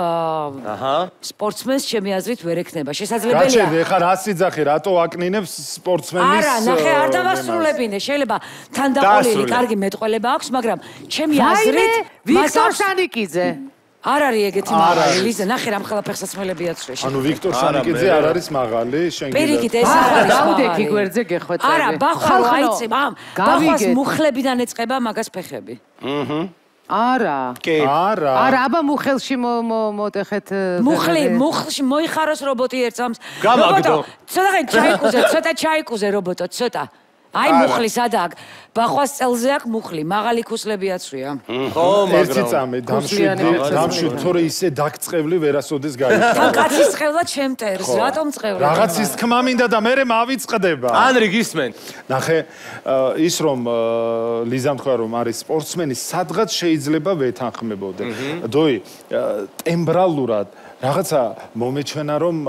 Speaker 6: აჰა სპორტსმენს ჩემი აზრით ვერ ექნება შესაძლებელია
Speaker 5: გაჩერდი ხა რა სიძახი რატო აკნინებს სპორტსმენის
Speaker 6: არა ნახე არ დავასრულებინე შეიძლება თანდაყოლილი კარგი მეტყველება აქვს მაგრამ ჩემი აზრით
Speaker 4: ვიქტორ შანიკიძე
Speaker 6: არ არის ეგეთი მაღალი ლიზა ნახე რამ ხელა ფეხსაცმელები აცვეში
Speaker 5: ანუ ვიქტორ შანიკიძე არ არის მაღალი შენ გიდა
Speaker 6: პირიქით ეს არის
Speaker 4: გავდექი გვერდზე გეხვეწები
Speaker 6: არა ბახალ აიცი ამ ბახვას მუხლებიდან ეწყება მაგას ფეხები
Speaker 3: აჰა
Speaker 4: არა
Speaker 3: კი
Speaker 5: არა
Speaker 4: არა აბა მუხელში მოტეხეთ
Speaker 6: მუხლი მუხლში მოიხაროს რობოტი ერთს
Speaker 2: გამაგდო
Speaker 6: ცოტა ჩაიკუზე ცოტა ჩაიკუზე რობოტო ცოტა აი მუხლი სადაა ბახვას წელზე აქვს მუხლი მაღალი ქუსლები აცვია
Speaker 2: ხო მაგრამ
Speaker 5: ერთი წამე დამშვიდი დამშვიდი თორე ისე დაგწყევლი ვერასოდეს გაიქცა
Speaker 6: თან კაცის წყევლა ჩემ ტერს რატომ წყევლა
Speaker 5: რაღაცის თქმა მინდა და მე მავიწყდება
Speaker 2: ანრი გისმენ
Speaker 5: ნახე ის რომ ლიზამ თქვა რომ არის სპორტსმენი სადღაც შეიძლება ვეთანხმებოდე დოი ტემბრალურად რაღაცა მომეჩვენა რომ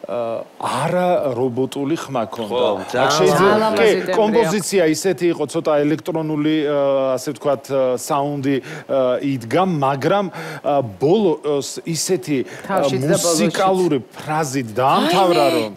Speaker 5: არა რობოტული ხმა ქონდა. აქ შეიძლება კი კომპოზიცია ისეთი იყო ცოტა ელექტრონული ასე ვთქვათ საუნდი იდგა, მაგრამ ბოლოს ისეთი მუსიკალური ფრაზით დაამთავრა რომ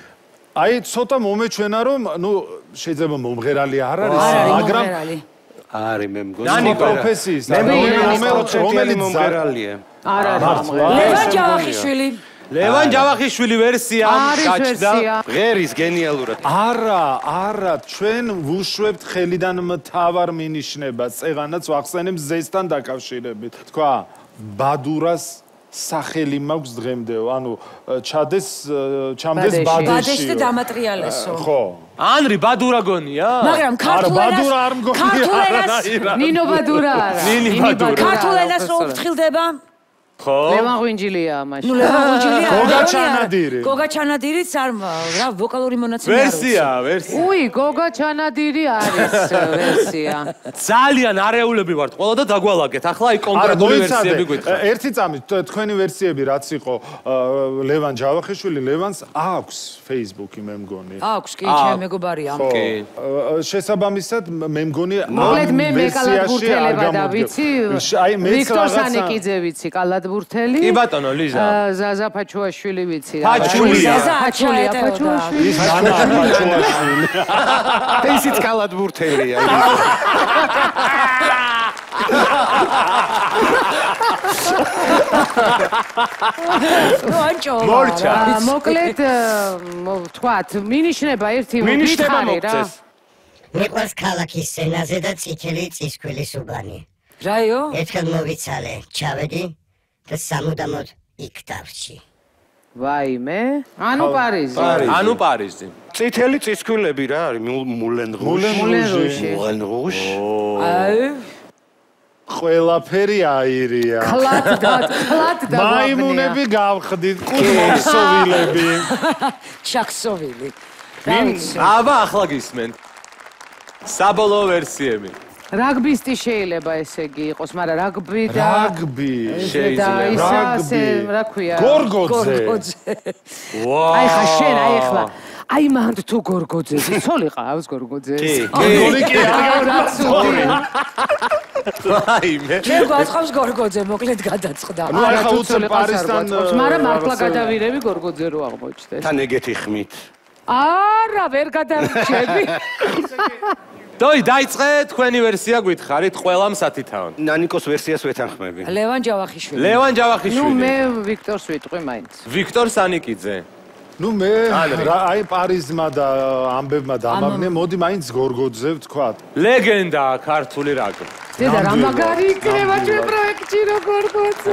Speaker 5: აი ცოტა მომეჩვენა რომ ნუ შეიძლება მომღერალი არ არის, მაგრამ
Speaker 3: არის მე მგონი.
Speaker 5: ნანი პროფესიის,
Speaker 3: მე მომღერალია.
Speaker 4: არა,
Speaker 6: ლევან ჯავახიშვილი.
Speaker 2: ლევან ჯავახიშვილი ვერსია
Speaker 4: არის ვერსია.
Speaker 3: ღერის გენიალურად.
Speaker 5: არა, არა, ჩვენ ვუშვებთ ხელიდან მთავარ მინიშნებას, წეღანაც ვახსენებ ზესთან დაკავშირებით. თქვა, ბადურას სახელი მაქვს დღემდეო, ანუ ჩადეს ჩამდეს ბადეში.
Speaker 6: ბადეში და დამატრიალესო.
Speaker 5: ხო.
Speaker 2: ანრი ბადურა გონია?
Speaker 6: მაგრამ ქართულ ენას
Speaker 5: ბადურა არ მგონია.
Speaker 6: ქართულ ენას
Speaker 4: ნინო ბადურა არა.
Speaker 2: ნინი ბადურა.
Speaker 6: ქართულ ენას რო ვფრთხილდება?
Speaker 2: ხო?
Speaker 4: ლევან ღვინჯილია ამაში.
Speaker 6: ნუ ლევან ღვინჯილია.
Speaker 5: გოგა ჩანადირი.
Speaker 6: გოგა ჩანადირიც არ რა ვოკალური მონაცემი არ აქვს.
Speaker 2: ვერსია, ვერსია.
Speaker 4: უი, გოგა ჩანადირი არის ვერსია.
Speaker 2: ძალიან არეულები ვართ ყველა და დაგვალაგეთ. ახლა აი კონკრეტული ვერსიები გვითხრა.
Speaker 5: ერთი წამით თქვენი ვერსიები რაც იყო ლევან ჯავახიშვილი, ლევანს აქვს Facebook-ი მე მგონი.
Speaker 6: აქვს კი, ჩემ მეგობარია.
Speaker 2: კი.
Speaker 5: შესაბამისად მე მგონი
Speaker 4: მოკლედ მე მეკალად ბურთელება და ვიცი.
Speaker 5: აი მეც
Speaker 4: ვიქტორ
Speaker 5: რაღაცა
Speaker 4: სანიკიძე ვიცი, კალად ბურთელი.
Speaker 2: კი ბატონო, ლიზა.
Speaker 4: ზაზა ფაჩუაშვილი ვიცი.
Speaker 2: ფაჩულია.
Speaker 4: ფაჩულია, ფაჩუაშვილი.
Speaker 5: ის განა ფაჩუაშვილი.
Speaker 3: ისიც კალად ბურთელია.
Speaker 6: ნუ ანჭო.
Speaker 2: მორჩა.
Speaker 4: მოკლედ თქვათ, მინიშნება ერთი
Speaker 2: მინიშნება
Speaker 4: მოგითხარი რა.
Speaker 2: მოგწეს.
Speaker 7: მეყვარს ქალაქის სცენაზე და წითელი წისქვილის უბანი.
Speaker 6: რაიო?
Speaker 7: ერთხელ მოვიცალე, ჩავედი და სამუდამოდ იქ დავრჩი.
Speaker 4: ვაიმე, ანუ პარიზი.
Speaker 2: ანუ პარიზი.
Speaker 3: წითელი წისქვილები რა არის? მულენ რუჟი.
Speaker 4: მულენ რუჟი.
Speaker 3: მულენ რუჟი.
Speaker 6: აი
Speaker 5: ყველაფერი აირია.
Speaker 4: კლად და კლად და
Speaker 5: მაიმუნები გავხდით, კუთმოქსოვილები.
Speaker 6: ჩაქსოვილი.
Speaker 2: აბა ახლა გისმენ. საბოლოო ვერსიები.
Speaker 4: რაგბისტი შეიძლება ესე იგი იყოს, მაგრამ რაგბი და
Speaker 5: რაგბი
Speaker 2: შეიძლება.
Speaker 4: რაგბი. რა ქვია?
Speaker 5: გორგოძე.
Speaker 2: ვაა.
Speaker 4: აი ხა შენ აი ახლა აი მანდ თუ გორგოძე ცოლი ყავს გორგოძე.
Speaker 2: კი.
Speaker 5: გორი კი არა.
Speaker 2: აი მე.
Speaker 6: შენ გვაწყავს გორგოძე, მოკლედ გადაწყდა.
Speaker 5: ნუ აი ხა უცებ პარიზთან,
Speaker 4: მაგრამ მართლა გადავირები გორგოძე რო აღმოჩნდეს.
Speaker 3: თან ეგეთი ხმით.
Speaker 4: არა, ვერ გადავირჩები.
Speaker 2: დოი დაიწყე თქვენი ვერსია გითხარით ყველა მსათითაონ.
Speaker 3: ნანიკოს ვერსიას ვეთანხმები.
Speaker 6: ლევან ჯავახიშვილი.
Speaker 2: ლევან
Speaker 4: ნუ
Speaker 2: ჯავახიშვილი.
Speaker 4: მე ვიქტორს ვიტყვი მაინც.
Speaker 2: ვიქტორ სანიკიძე.
Speaker 5: ნუ მე აი პარიზმა და ამბებმა დამაგნე, მოდი მაინც გორგოძე ვთქვა.
Speaker 2: ლეგენდა ქართული რაგბი.
Speaker 4: დედა რა მაგარი იქნება ჩვენ პროექტში რო გორგოძე.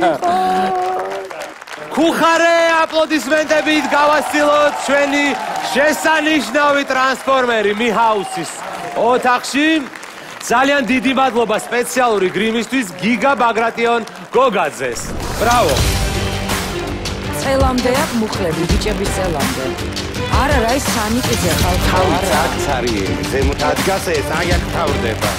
Speaker 2: ქუხარე აპლოდისმენტებით გავასწილოთ ჩვენი შესანიშნავი ტრანსფორმერი მიჰაუსის ოთახში. ძალიან დიდი მადლობა სპეციალური გრიმისთვის გიგა ბაგრატიონ გოგაძეს. ბრავო.
Speaker 6: წელამდე აქ მუხლები ბიჭების წელამდე. არა რა ის სანიკიძე ხალხი
Speaker 3: არა აქ არის ზემოთ ადგას ეს აი აქ თავდება.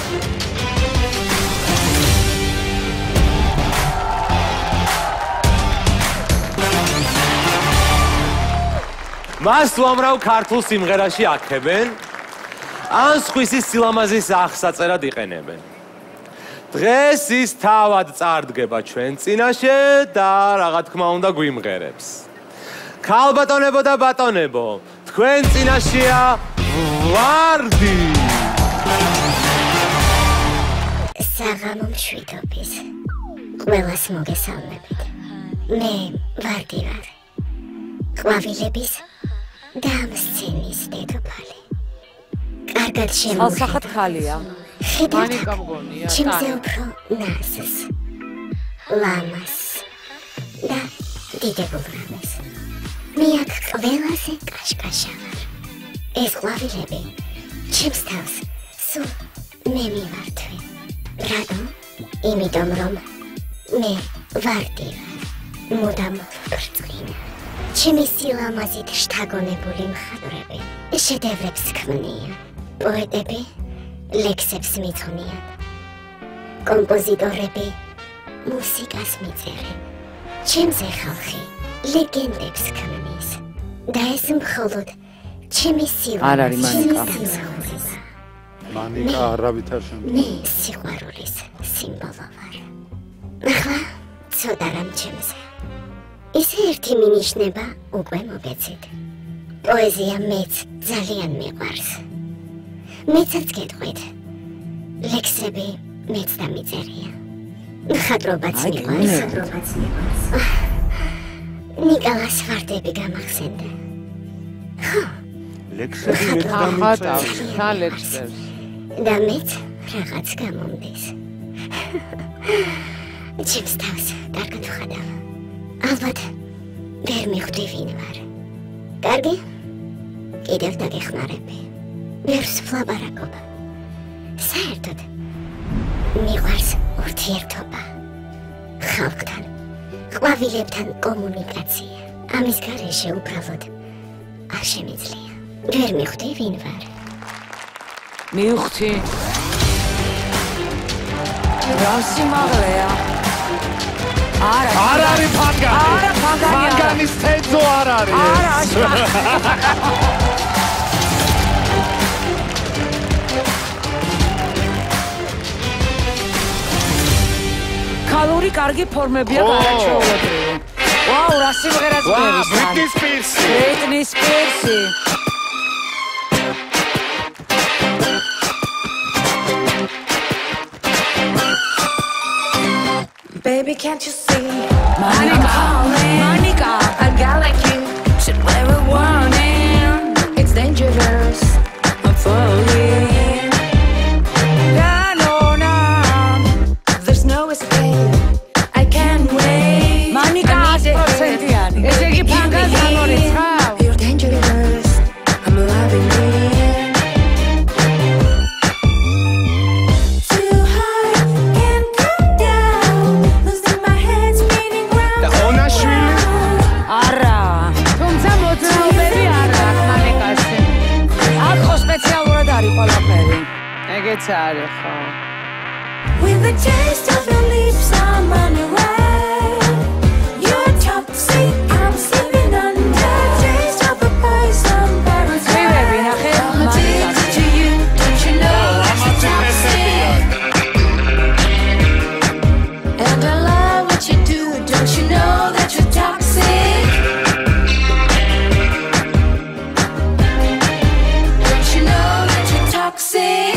Speaker 2: მას უამრავ ქართულ სიმღერაში აქებენ, ან სხვისი სილამაზის აღსაწერად იყენებენ. დღეს ის თავად წარდგება ჩვენ წინაშე და რა თქმა უნდა გვიმღერებს. ქალბატონებო და ბატონებო, თქვენ წინაშეა ვარდი.
Speaker 8: საღამო მშვიდობის. ყველას მოგესალმებით. მე ვარდი ვარ. ყვავილების და ამ სცენის დედოფალი. კარგად შემოვხედე.
Speaker 6: ხალხად ხალია.
Speaker 4: მანიკა მგონია.
Speaker 8: ჩემზე უფრო ნაზს. ლამას. და დიდებულ რამეს. მე აქ ყველაზე კაშკაშა ვარ. ეს ყვავილები ჩემს თავს სულ მე მივართვი. რატომ? იმიტომ რომ მე ვარდი ვარ. მუდამ ბრწყინვალე. ჩემი სილამაზით შთაგონებული მხატვრები შედევრებს ქმნიან, პოეტები ლექსებს მიძღვნიან, კომპოზიტორები მუსიკას მიწერენ. ჩემზე ხალხი ლეგენდებს ქმნის და ეს მხოლოდ ჩემი სილამაზის
Speaker 5: მანიკა არავით არ შემდგა.
Speaker 8: მე სიყვარულის სიმბოლო ვარ. ახლა ცოტა რამ ჩემზე. ისე ერთი მინიშნება უკვე მოგეცით. პოეზია მეც ძალიან მიყვარს. მეცაც გეტყვით. ლექსები მეც დამიწერია. მხატვრობაც მიყვარს. ნიკოლას ვარდები გამახსენდა. ხო.
Speaker 3: ლექსები მეც
Speaker 4: ახატავს, ხა ლექსებს.
Speaker 8: და მეც რაღაც გამომდის. ჩემს თავს კარგად ვხედავ. ალბათ ვერ მიხვდი ვინ ვარ. კარგი? კიდევ დაგეხმარები. ვერს ვლაპარაკობ. საერთოდ მიყვარს ურთიერთობა. ხალხთან, ყვავილებთან კომუნიკაცია. ამის გარეშე უბრალოდ არ შემიძლია. ვერ მიხვდი ვინ ვარ.
Speaker 6: მივხვდი. რა სიმაღლეა. არა,
Speaker 5: არ არის ფანგანი.
Speaker 6: არა, ფანგანი.
Speaker 5: ფანგანის თეძო არ არის.
Speaker 6: არა, ქალური კარგი ფორმებია გარჩეულებრივი. ვაუ, რა სიმღერაც გვერდის.
Speaker 5: ბრიტნი სპირსი.
Speaker 6: ბრიტნი სპირსი.
Speaker 9: Baby, can't you see?
Speaker 6: Monica, Monica,
Speaker 9: a guy like you should wear a warning. It's dangerous. I'm falling. No, no, no. There's no escape. I can't wait.
Speaker 6: Monica, one hundred percent.
Speaker 4: ესე იგი ფანგანს გამორიცხავ?
Speaker 9: You're dangerous. I'm loving it. Too high, can't come down. Losing my head, spinning round.
Speaker 5: ონაშვილი.
Speaker 6: არა.
Speaker 4: თუმცა მოძრაობები არ აქვს მანიკასი.
Speaker 6: აქ ხო სპეციალურად არის ყველაფერი.
Speaker 4: ეგეც არის ხო.
Speaker 9: With the taste of your lips, I'm on a ride. You're toxic, I'm slipping under. Taste of the poison,
Speaker 6: წვივები ნახე
Speaker 9: I'm addicted to you. Don't you know that you're toxic? And I love what you do. Don't you know that you're toxic? Don't you know that you're toxic?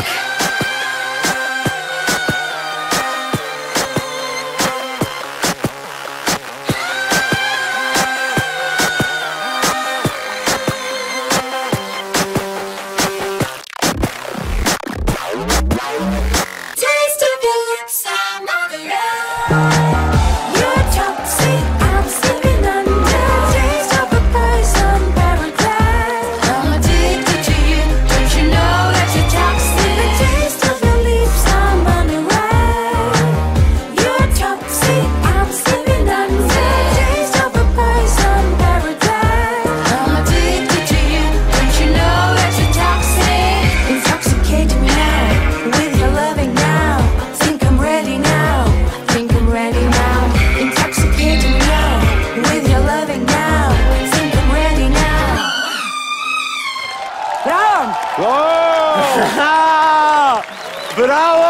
Speaker 9: Taste of your lips, I'm on the run. You're toxic, I'm slipping under. Taste of the poison paradise. I'm addicted to you. Don't you know that you're toxic? The taste of your lips, I'm on the run. You're toxic, I'm slipping under. Taste of the poison paradise. I'm addicted to you. Don't you know that you're toxic? Intoxicate me now with your loving now. Think I'm ready now. Think I'm ready now. Intoxicate me now with your loving now. Think I'm ready now.
Speaker 6: ბრავო
Speaker 2: ბრავო!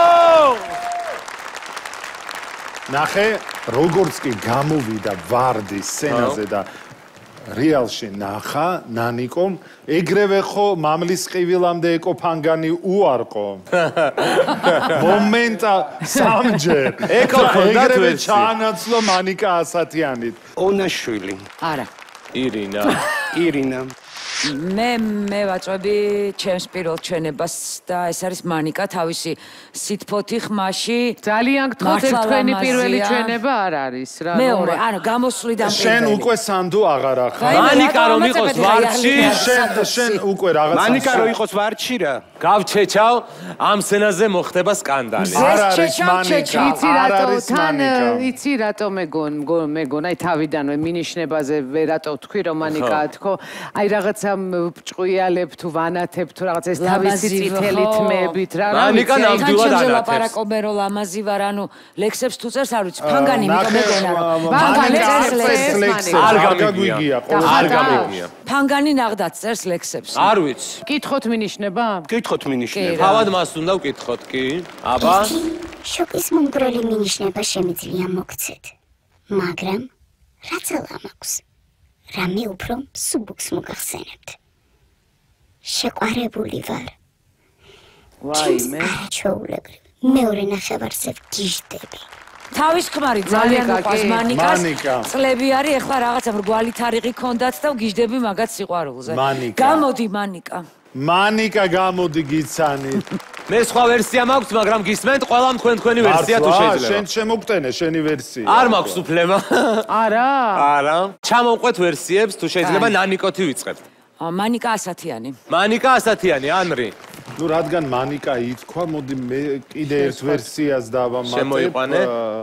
Speaker 5: ნახე, როგორც კი გამოვიდა ვარდი სცენაზე და რეალში ნახა ნანიკომ, ეგრევე ხო მამლის ყივილამდე ეკო ფანგანი უარყო. მომენტა სამჯერ.
Speaker 2: ეკო ხონდა
Speaker 5: ეგრევე
Speaker 2: თვეში.
Speaker 5: ჩაანაცვლა მანიკა ასათიანით.
Speaker 3: ონაშვილი.
Speaker 6: არა.
Speaker 2: ირინა.
Speaker 3: ირინა.
Speaker 6: მე მე ვაწვევი ჩემს პირველ ჩვენებას და ეს არის მანიკა თავისი სითფოთი ხმაში.
Speaker 4: ძალიან გთხოვთ ეს თქვენი პირველი ჩვენება არ არის რა.
Speaker 6: მეორე, ანუ გამოსვლიდან პირველი.
Speaker 5: შენ უკვე სანდო აღარ ახარ.
Speaker 2: მანიკა რომ იყოს ვარდში,
Speaker 5: შენ შენ უკვე რაღაც
Speaker 3: მანიკა რო იყოს ვარდში რა.
Speaker 2: გავჩეჩავ, ამ სცენაზე მოხდება სკანდალი.
Speaker 5: არ არის მანიკა.
Speaker 4: იცი
Speaker 5: არ
Speaker 4: რატო
Speaker 5: არის
Speaker 4: თან
Speaker 5: მანიკა.
Speaker 4: იცი რატო მეგონ მეგონ აი თავიდანვე მინიშნებაზე რატო თქვი რომ მანიკა თქო აი რაღაცა ჭყუიალებ თუ ვანათებ თუ რაღაც ეს თავისი წითელი თმებით რა რა
Speaker 2: მანიკა ნამდვილად
Speaker 6: ანათებს.
Speaker 2: ანათებს.
Speaker 6: რომ ლამაზი ვარ, ანუ ლექსებს თუ წერს არ ვიცი, ფანგანი იმიტომ მეგონა რომ
Speaker 4: ფანგანი წერს
Speaker 5: ლექსებს.
Speaker 4: ლექსებს.
Speaker 5: არ გამიგია.
Speaker 2: არ გამიგია.
Speaker 6: ფანგანი ნახდაც წერს ლექსებს.
Speaker 2: არ ვიცი.
Speaker 4: კითხოთ მინიშნება?
Speaker 3: გითხოთ მინიშნება.
Speaker 2: თავად მას უნდა ვკითხოთ კი. აბა.
Speaker 8: შოკის მომგრელი მინიშნება შემიძლია მოგცეთ. მაგრამ რა ძალა მაქვს? რამე უფრო სუბუქს მოგახსენებთ. შეყვარებული ვარ.
Speaker 4: ვაიმე.
Speaker 8: არაჩვეულებრივ. მეორე ნახევარზე ვგიჟდები.
Speaker 6: თავის ხმარი ძალიან
Speaker 4: მანიკა
Speaker 6: უყვარს
Speaker 4: კი.
Speaker 6: მანიკას.
Speaker 5: მანიკა.
Speaker 6: წლები არის, ეხლა რაღაცა მრგვალი თარიღი ქონდათ და გიждები მაგათ სიყვარულზე.
Speaker 5: მანიკა.
Speaker 6: გამოდი მანიკა.
Speaker 5: მანიკა გამოდი გიცანი.
Speaker 2: მე სხვა ვერსია მაქვს, მაგრამ გისმენთ ყველა თქვენ თქვენი ვერსია თუ შეიძლება.
Speaker 5: შენ შემოგტენე შენი ვერსია.
Speaker 2: არ მაქვს უფლება.
Speaker 4: არა.
Speaker 2: არა. ჩამოვყვეთ ვერსიებს თუ შეიძლება ნანიკოთი ვიწყებთ.
Speaker 6: მანიკა ასათიანი.
Speaker 2: მანიკა ასათიანი, ანრი.
Speaker 5: ნუ რადგან მანიკა ითქვა, მოდი მე კიდე ერთ ვერსიას დავამატებ.
Speaker 2: შემოიყვანე.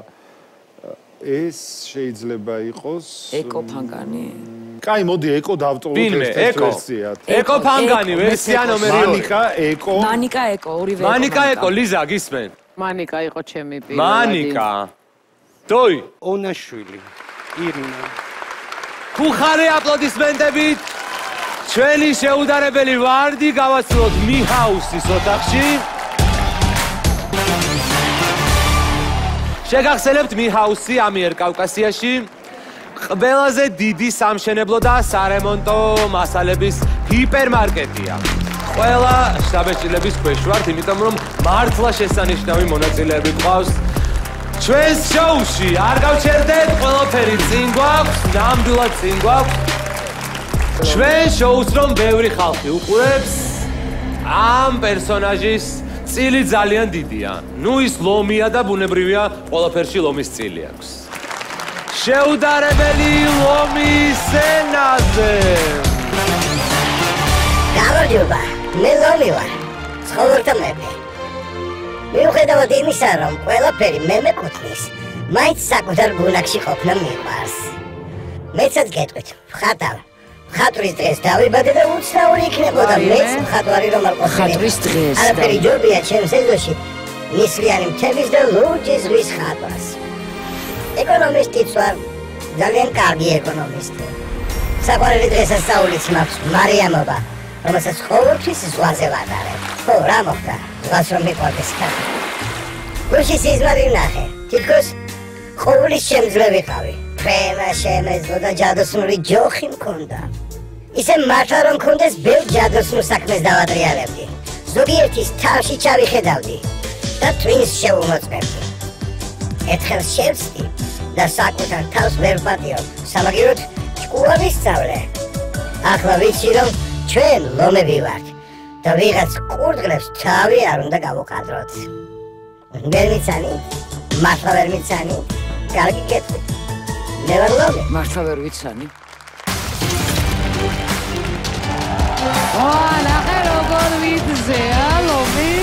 Speaker 5: ეს შეიძლება იყოს
Speaker 6: ეკო ფანგანი.
Speaker 5: კაი, მოდი ეკო დავტოვოთ ერთ ვერსიად.
Speaker 2: ეკო ფანგანი, ვერსია ნომერი ორი.
Speaker 5: მანიკა ეკო.
Speaker 6: მანიკა ეკო, ორივე ეკო.
Speaker 2: მანიკა ეკო, ლიზა გისმენ.
Speaker 4: მანიკა იყო ჩემი პირველი.
Speaker 2: მანიკა. დოი.
Speaker 3: ონაშვილი. ირინა.
Speaker 2: ხუხარი აპლოდისმენტებით. ჩვენი შეუდარებელი ვარდი გავასრულოთ მიჰაუსის ოთახში. შეგახსენებთ მიჰაუსი ამიერკავკასიაში ყველაზე დიდი სამშენებლო და სარემონტო მასალების ჰიპერმარკეტია. ყველა შთაბეჭდილების ქვეშ ვართ, იმიტომ რომ მართლა შესანიშნავი მონაწილეები გვყავს ჩვენს შოუში. არ გავჩერდეთ, ყველაფერი წინ გვაქვს, ნამდვილად წინ გვაქვს. ჩვენ შოუს რომ ბევრი ხალხი უყურებს, ამ პერსონაჟის წილი ძალიან დიდია. ნუ ის ლომია და ბუნებრივია, ყველაფერში ლომის წილი აქვს. შეუდარებელი ლომი სცენაზე.
Speaker 7: გამარჯობა, მე ლომი ვარ, ცხოვრთა მეფე. მიუხედავად იმისა, რომ ყველაფერი მე მეკუთვნის, მაინც საკუთარ გუნაგში ყოფნა მიყვარს. მეცად გეტყვით, ხატავ. ხატვის დღეს დავიბადე და უცნაური იქნებოდა მეც მხატვარი რომ არ ყოფილი.
Speaker 6: ხატვის დღეს.
Speaker 7: არაფერი ჯობია ჩემს ეზოში ნისლიანი მთების და ლურჯი ზღვის ხატვას. ეკონომისტიც ვარ, ძალიან კარგი ეკონომისტი. საყვარელი დღესასწაულიც მაქვს მარიამობა, რომელსაც ყოველთვის ზღვაზე ვატარებ. ხო, რა მოხდა? ზღვას რომ მიყვარდეს ხატი. გუშინ სიზმარი ვნახე, თითქოს ყოვლის შემძლე ვიყავი. ფრენა შემეძლო და ჯადოსნური ჯოხი მქონდა. ისე მართლა რომ მქონდეს ბევრ ჯადოსნურ საქმეს დავატრიალებდი. ზოგიერთის თავში ჩავიხედავდი და twins შევუმოწმებდი. ერთხელ შევსდი და საკუთარ თავს ვერ ვპატიო. სამაგიეროდ ჭკუა ვისწავლე. ახლა ვიცი რომ ჩვენ ლომები ვართ და ვიღაც კურდღლებს თავი არ უნდა გავუყადროთ. ვერ მიცანი? მართლა ვერ მიცანი? კარგი გეტყვით. მე ვარ ლომი.
Speaker 6: მართლა ვერ ვიცანი.
Speaker 4: ო, ნახე როგორ ვიძეა ლომი.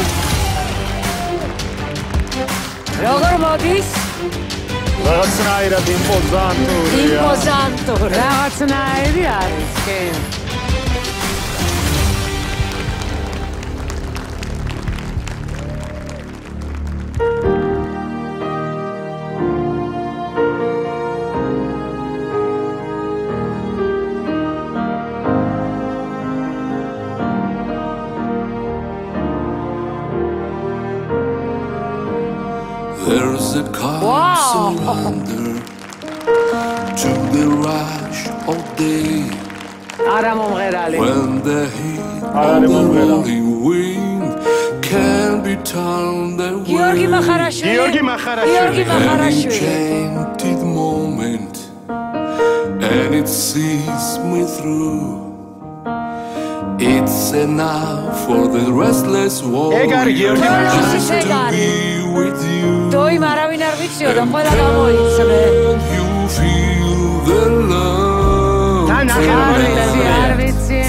Speaker 6: როგორ მოდის?
Speaker 5: რაღაცნაირად იმპოზანტურია.
Speaker 6: იმპოზანტური.
Speaker 4: რაღაცნაირი არის, კი.
Speaker 11: There's a calm surrender to the rush of day.
Speaker 4: არა მომღერალი.
Speaker 11: When the heat of the rolling wind can be turned away.
Speaker 6: გიორგი მახარაშვილი.
Speaker 5: გიორგი მახარაშვილი.
Speaker 6: გიორგი მახარაშვილი.
Speaker 11: Enchanted moment and it sees me through. It's enough for the restless warrior just to be with you.
Speaker 6: დოი მარავინ არ ვიციოდა, ყველა გამოიცნე.
Speaker 11: You feel the love.
Speaker 4: თან ახალი არ ვიცი.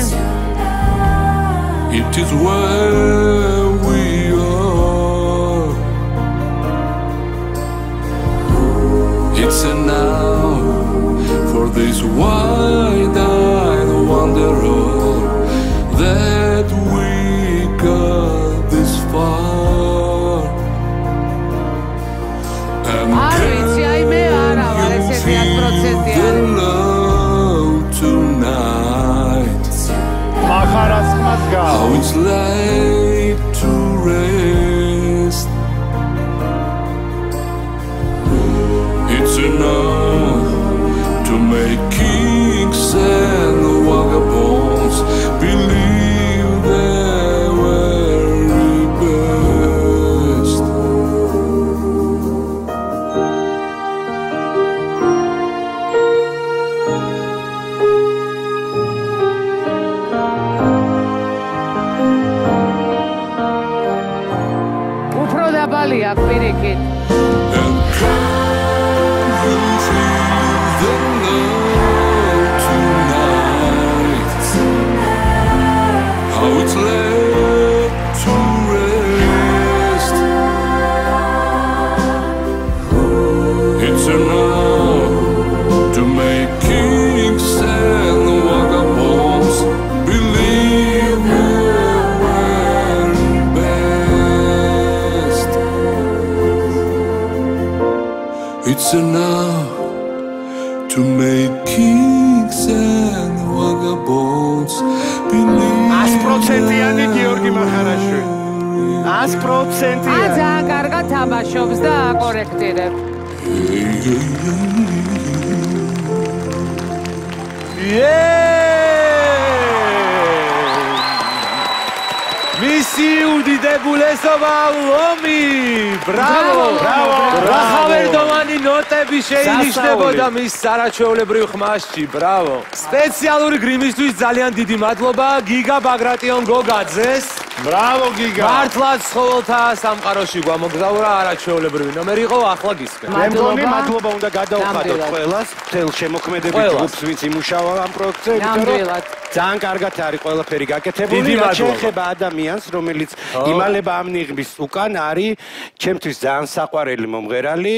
Speaker 11: It is where we are. It's enough for this wide-eyed wanderer that we got this far. And
Speaker 4: არ ვიცი, აი მე არა ვარ ესეთი ათი პროცენტი
Speaker 11: the
Speaker 4: არის.
Speaker 11: love tonight.
Speaker 5: მახარასკმას
Speaker 11: How
Speaker 5: გავა.
Speaker 11: it's laid to rest. It's enough to make kings
Speaker 4: აქ პირიქით.
Speaker 11: How it's led to rest. It's enough to make kings and vagabonds believe we're best. It's enough to make kings and vagabonds believe.
Speaker 3: one hundred პროცენტიანი გიორგი მახარაშვილი. one hundred პროცენტიანი.
Speaker 4: ა ძალიან კარგად თამაშობს და აკორექტირებ.
Speaker 2: მისი უდიდებულესობა ლომი! ბრავო! ბრავო! რახავერდოვანი ნოტები შეინიშნებოდა მის სარაჩვეულებრივ ხმასში. ბრავო! სპეციალური გრიმისთვის ძალიან დიდი მადლობა გიგა ბაგრატიონ გოგაძეს.
Speaker 5: ბრავო გიგა.
Speaker 2: მართლაც ცხოველთა სამყაროში გვამოგზაურა არაჩვეულებრივი ნომერი იყო, ახლა გისმენთ.
Speaker 3: მე მგონი მადლობა უნდა გადავხადოთ ყველას, მთელ შემოქმედებით ჯგუფს, ვინც იმუშავა ამ პროექტზე, იმიტომ რომ ძალიან კარგად არის ყველაფერი გაკეთებული და შეეხება ადამიანს, რომელიც იმალება ამ ნიღბის უკან არის ჩემთვის ძალიან საყვარელი მომღერალი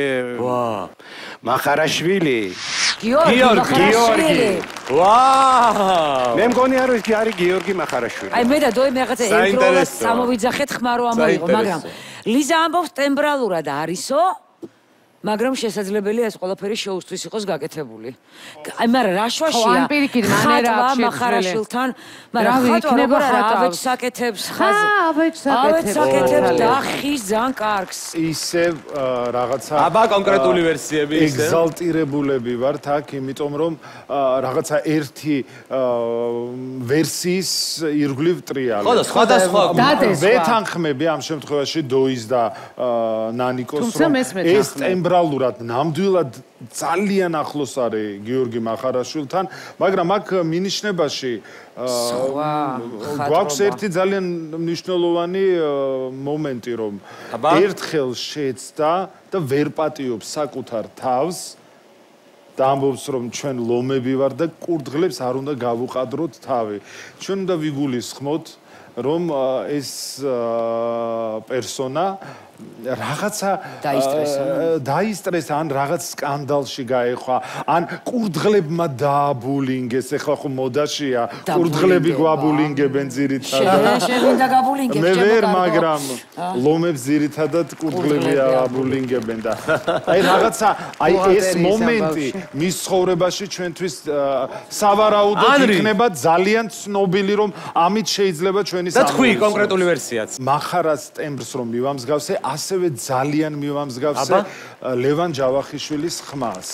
Speaker 3: მახარაშვილი.
Speaker 6: გიორგი მახარაშვილი.
Speaker 2: ვაუ!
Speaker 3: მე მგონი არის ის არის გიორგი მახარაშვილი.
Speaker 6: აი მე და დოი მე რაღაცა ერთდროულად სამოვიძახეთ ხმა რო ამოიღო, მაგრამ ლიზა ამბობს ტემბრალურად არისო, მაგრამ შესაძლებელია ეს ყველაფერი შოუსთვის იყოს გაკეთებული. აი მაგრამ რა შვაშია?
Speaker 4: ან პირიქით მანერა აქვს
Speaker 6: მახარაშვილთან, მაგრამ ხატვა როგორ არა ავეჯ საკეთებს ხაზე. ავეჯ საკეთებს და ხის ძალიან კარგს.
Speaker 5: ისევ რაღაცა
Speaker 2: აბა კონკრეტული ვერსიები ისე.
Speaker 5: ეგზალტირებულები ვართ აქ, იმიტომ რომ რაღაცა ერთი ვერსიის ირგვლივ ტრიალი.
Speaker 2: ხო და სხვადასხვა
Speaker 5: ვეთანხმები ამ შემთხვევაში დოის და ნანიკოს რომ ეს ტემბრალურად ნამდვილად ძალიან ახლოს არის გიორგი მახარაშვილთან, მაგრამ აქ მინიშნებაში გვაქვს ერთი ძალიან მნიშვნელოვანი მომენტი, რომ ერთხელ შეცდა და ვერ პატიობს საკუთარ თავს და ამბობს, რომ ჩვენ ლომები ვარ და კურდღლებს არ უნდა გავუყადროთ თავი. ჩვენ უნდა ვიგულისხმოთ, რომ ეს პერსონა რაღაცა დაისტრესა, ან რაღაც სკანდალში გაეხვა, ან კურდღლებმა დააბულინგეს, ეხლა ხო მოდაშია, კურდღლები გვაბულინგებენ ძირითადად.
Speaker 6: შევინდა გაბულინგებს,
Speaker 5: მე ვერ, მაგრამ ლომებს ძირითადად კურდღლები აბულინგებენ და აი რაღაცა, აი ეს მომენტი მის ცხოვრებაში ჩვენთვის სავარაუდოდ იქნება ძალიან ცნობილი, რომ ამით შეიძლება ჩვენი
Speaker 2: და თქვი კონკრეტული ვერსიაც.
Speaker 5: მახარას ტემბრს რომ მივამსგავსე, ასევე ძალიან მივამსგავსე ლევან ჯავახიშვილის ხმას.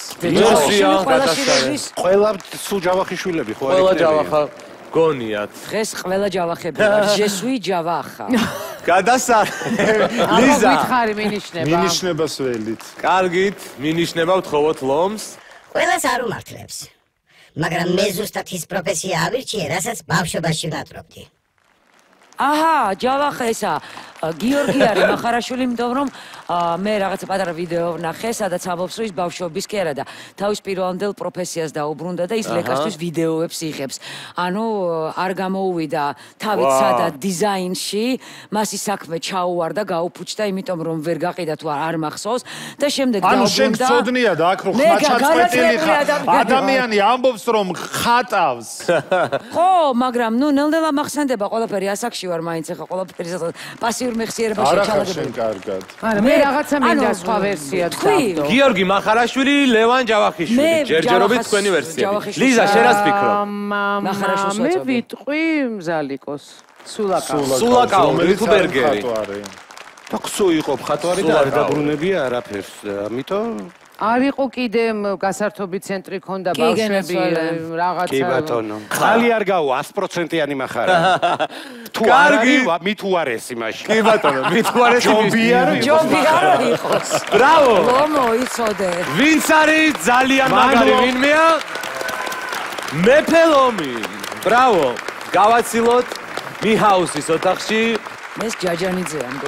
Speaker 3: ყველა სულ ჯავახიშვილები ხო
Speaker 2: ყველა ჯავახა გონიათ.
Speaker 6: დღეს ყველა ჯავახები ვარ. ჟესვი ჯავახა.
Speaker 2: გადასარევი. ლიზა.
Speaker 4: მითხარი მინიშნება.
Speaker 5: მინიშნებას ველით.
Speaker 2: კარგით, მინიშნება ვთხოვოთ ლომს.
Speaker 7: ყველას არ უმართლებს. მაგრამ მე ზუსტად ის პროფესია ავირჩიე, რასაც ბავშვობაში ვდატრობდი.
Speaker 6: აჰა, ჯავახა ესა გიორგი არის მახარაშვილი, იმიტომ რომ მე რაღაცა პატარა ვიდეო ვნახე, სადაც ამბობს, რომ ის ბავშვობის კი არა და თავის პიროვანდელ პროფესიას დაუბრუნდა და ის ლეკასთვის ვიდეოებს იღებს. ანუ არ გამოუვიდა თავით სადაც დიზაინში, მას ის საქმე ჩაუვარდა, გაუფუჭდა, იმიტომ რომ ვერ გაყიდა თუ არ მახსოვს და შემდეგ დაუბრუნდა.
Speaker 5: ანუ შენ გწოდნია და აქ რო ხმა ჩაწყვეტილი ხარ, ადამიანი ამბობს, რომ ხატავს.
Speaker 6: ხო, მაგრამ ნუ ნელ-ნელა მახსენდება ყველაფერი, ასაკში ვარ მაინც ახლა ყველაფერი პასიურ მეხსიერებაში ჩალაგებული.
Speaker 5: არახა შენ კარგად.
Speaker 4: არა, მე რაღაცა მინდა სხვა ვერსიაც დავდო.
Speaker 2: გიორგი მახარაშვილი, ლევან ჯავახიშვილი, ჯერჯერობით თქვენი ვერსიები. ლიზა, შენ რას ფიქრობ?
Speaker 4: მე ვიტყვი მზალიკოს. სულაკაო.
Speaker 2: სულაკაო, რიტუბერგერი.
Speaker 3: და ქსო იყო მხატვარი და არ დაბრუნებია არაფერს, ამიტომ
Speaker 4: არ იყო კიდე გასართობი ცენტრი ქონდა ბავშვები რაღაცა.
Speaker 3: კი ბატონო. ხალი არ გავა one hundred პროცენტიანი მახარა. თუ კარგი, მით უარესი მაშინ.
Speaker 2: კი ბატონო, მით უარესი.
Speaker 3: ჯობი არ იყოს.
Speaker 6: ჯობი არ იყოს.
Speaker 2: ბრავო.
Speaker 6: ლომო იცოდე.
Speaker 2: ვინც არის ძალიან მაგარი ვინმეა? მეფე ლომი. ბრავო. გავაცილოთ მიჰაუსის ოთახში.
Speaker 6: ეს ჯაჯანიძეა მგონი.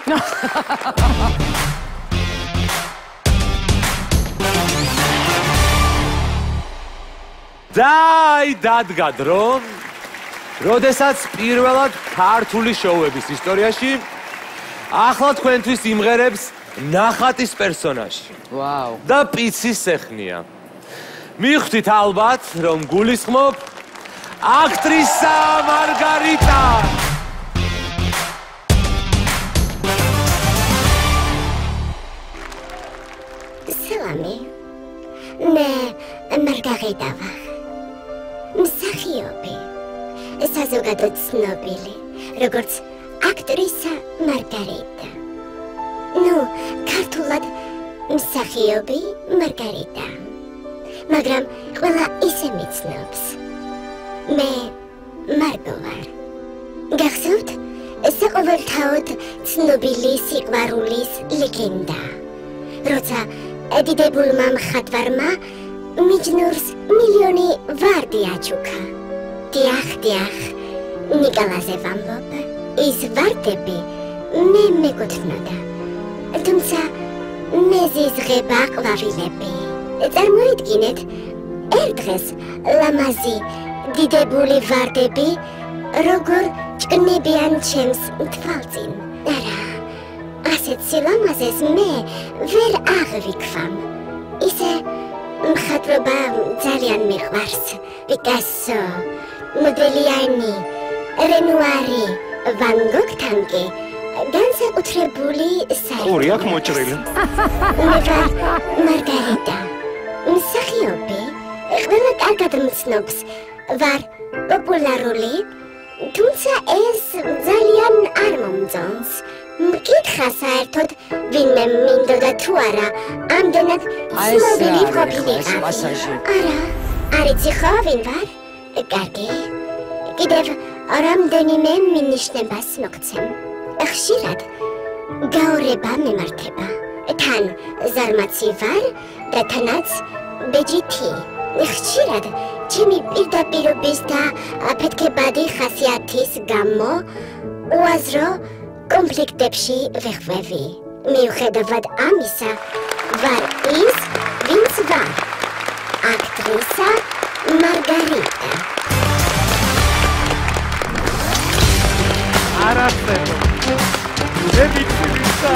Speaker 2: და აი დადგა დრო, როდესაც პირველად ქართული შოუების ისტორიაში ახლა თქვენთვის იმღერებს ნახატის პერსონაჟი.
Speaker 4: ვაუ.
Speaker 2: და პიცის სეხნია. მიხვდით ალბათ, რომ გულისხმობ აქტრისა მარგარიტა.
Speaker 8: სალამი. მე მარგარიტა ვარ. მსახიობი. საზოგადოდ ცნობილი, როგორც აქტრისა მარგარიტა. ნუ, ქართულად მსახიობი მარგარიტა. მაგრამ ყველა ისე მიცნობს. მე მარგო ვარ. გახსოვთ, საყოველთაოდ ცნობილი სიყვარულის ლეგენდა. როცა დიდებულმა მხატვარმა მიჯნურს მილიონი ვარდი აჩუქა. დიახ, დიახ, ნიკოლაზე ვამბობ, ის ვარდები მე მეკუთვნოდა. თუმცა მე ზიზღება ყვავილები. წარმოიდგინეთ, ერთ დღეს ლამაზი დიდებული ვარდები როგორ ჭკნებიან ჩემს თვალწინ. არა, ასეთ სილამაზეს მე ვერ აღვიქვამ. ისე მხატვრობა ძალიან მიყვარს. პიკასო, მოდელიანი, რენუარი, ვან გოგთან კი განსაკუთრებული საერთო.
Speaker 3: ორი აქ მოჭრილი.
Speaker 8: მე ვარ მარგარიტა. მსახიობი, ყველა კარგად მცნობს, ვარ პოპულარული, თუმცა ეს ძალიან არ მომწონს. მკითხა საერთოდ ვინმე მინდოდა თუ არა, ამდენად ცნობილი ვყოფილიყავი. არა, არ იცი ხო ვინ ვარ? კარგი. კიდევ რამდენიმე მინიშნებას მოგცემ. ხშირად გაორება მემართება. თან ზარმაცი ვარ და თანაც ბეჯითი. ხშირად ჩემი პირდაპირობის და აფეთქებადი ხასიათის გამო უაზრო კონფლიქტებში ვეხვევი. მიუხედავად ამისა, ვარ ის, ვინც ვარ. აქტრისა მარგარიტა.
Speaker 2: არ არსებობს. მე ვიცი ვისა.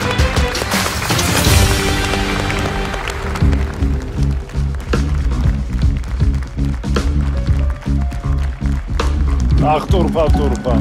Speaker 5: ახტურფა, ახტურფა.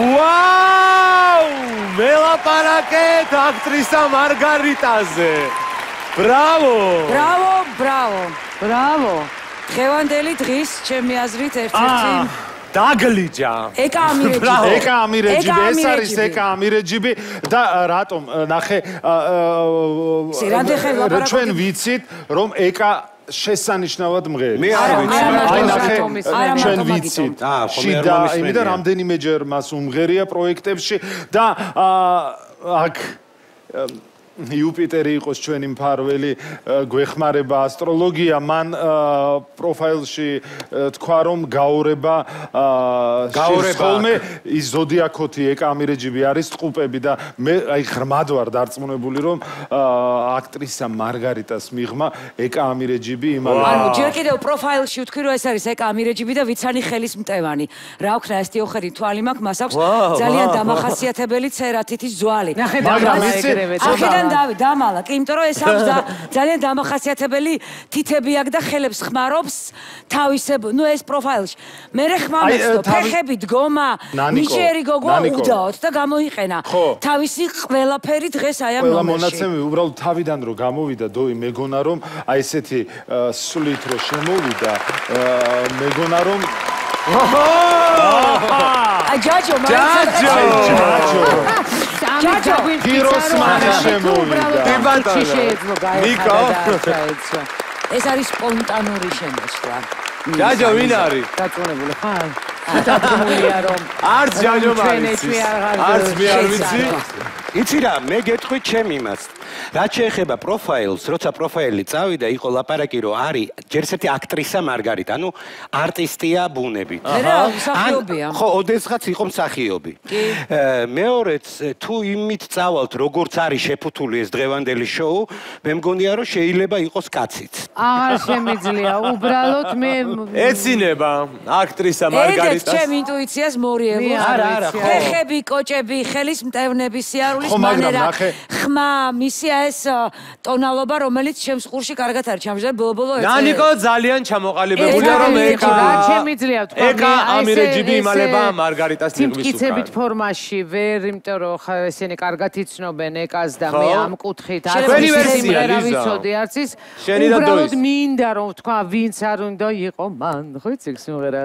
Speaker 2: ვაუ! ველაპარაკეთ აქტრისა მარგარიტაზე. ბრავო!
Speaker 6: ბრავო, ბრავო.
Speaker 4: ბრავო.
Speaker 6: დღევანდელი დღის ჩემი აზრით ერთ-ერთი
Speaker 2: დაგლიჯა.
Speaker 6: ეკა ამირეჯიბი.
Speaker 5: ეკა ამირეჯიბი, ეს არის ეკა ამირეჯიბი და რატომ ნახე ჩვენ ვიცით რომ ეკა შესანიშნავად მღერი.
Speaker 3: მე არ ვიცი.
Speaker 5: აი ნახე ჩვენ ვიცით. შიდა იმიდან რამდენიმეჯერ მას უმღერია პროექტებში და აქ იუპიტერი იყოს ჩვენი მფარველი, გვეხმარება ასტროლოგია, მან პროფაილში თქვა რომ გაურება გაურება ის ზოდიაქოთი ეკა ამირეჯიბი არის ტყუპები და მე აი ღრმად ვარ დარწმუნებული რომ აქტრისა მარგარიტას მიღმა ეკა ამირეჯიბი იმალა.
Speaker 6: ანუ ჯერ კიდევ პროფაილში ვთქვი რომ ეს არის ეკა ამირეჯიბი და ვიცანი ხელის მტევანი. რა ვქნა ეს თიოხერი თვალი მაქვს, მას აქვს ძალიან დამახასიათებელი ცერა თითის ძვალი.
Speaker 5: მაგრამ იცი
Speaker 6: დავი დამალა, კი, იმიტომ რომ ეს აქვს ძალიან დამახასიათებელი თითები აქვს და ხელებს ხმარობს თავისებ, ნუ ეს პროფაილში. მე ხმამეცდო, ფეხები დგომა, ნიჭიერი გოგო უდაოთ და გამოიყენა. თავისი ყველაფერი დღეს აი ამ
Speaker 5: ყველა
Speaker 6: ნომერში.
Speaker 5: მონაცემი უბრალოდ თავიდან რო გამოვიდა, დოი მეგონა რომ აი ესეთი სულით რო შემოვიდა, მეგონა რომ
Speaker 6: აი ჯაჯო,
Speaker 2: ჯაჯო,
Speaker 5: ჯაჯო.
Speaker 6: ჯაჯო,
Speaker 5: ფიროსმანი შემოვიდა.
Speaker 2: ნიკო,
Speaker 6: ეს არის სპონტანური შემოსვლა.
Speaker 2: ჯაჯო ვინ არის?
Speaker 4: დაწუნებული ხარ? დაწუნებულია რომ
Speaker 2: არც ჯაჯო მარიცი. არც მე არ ვიცი.
Speaker 3: იცი რა, მე გეტყვი ჩემ იმას. რაც შეეხება პროფაილს, როცა პროფაილი წავიდა, იყო ლაპარაკი რომ არის ჯერ ესეთი აქტრისა მარგარიტა, ანუ არტისტია ბუნებით.
Speaker 6: რა, მსახიობია.
Speaker 3: ხო, ოდესღაც იყო მსახიობი. მეორეც თუ იმით წავალთ, როგორც არის შეფუთული ეს დღევანდელი შოუ, მე მგონია რომ შეიძლება იყოს კაციც.
Speaker 4: აღარ შემიძლია, უბრალოდ მე
Speaker 2: ეცინება აქტრისა მარგარიტას.
Speaker 6: ეგეც ჩემ ინტუიციას მორიელო.
Speaker 2: არა, არა, ხო.
Speaker 6: ფეხები, კოჭები, ხელის მტევნები, სიარულის მანერა, ხმა, მისია ეს ტონალობა, რომელიც ჩემს ყურში კარგად არის ჩამჟდა ბოლო-ბოლო ეწე.
Speaker 2: ნანიკო ძალიან ჩამოყალიბებულია რომ ეკა.
Speaker 4: რა შემიძლია თქვა მე
Speaker 2: ეკა ამირეჯიბი იმალება მარგარიტას ნიღბის უკან.
Speaker 4: თითქიცებით ფორმაში ვერ, იმიტომ რომ ხა ესენი კარგად იცნობენ ეკას და მე ამ კუთხით არ ვიცი რა ვიცოდი არც ის. უბრალოდ მინდა რომ თქვა ვინც არ უნდა იყო მან, ხო იცი სიმღერა.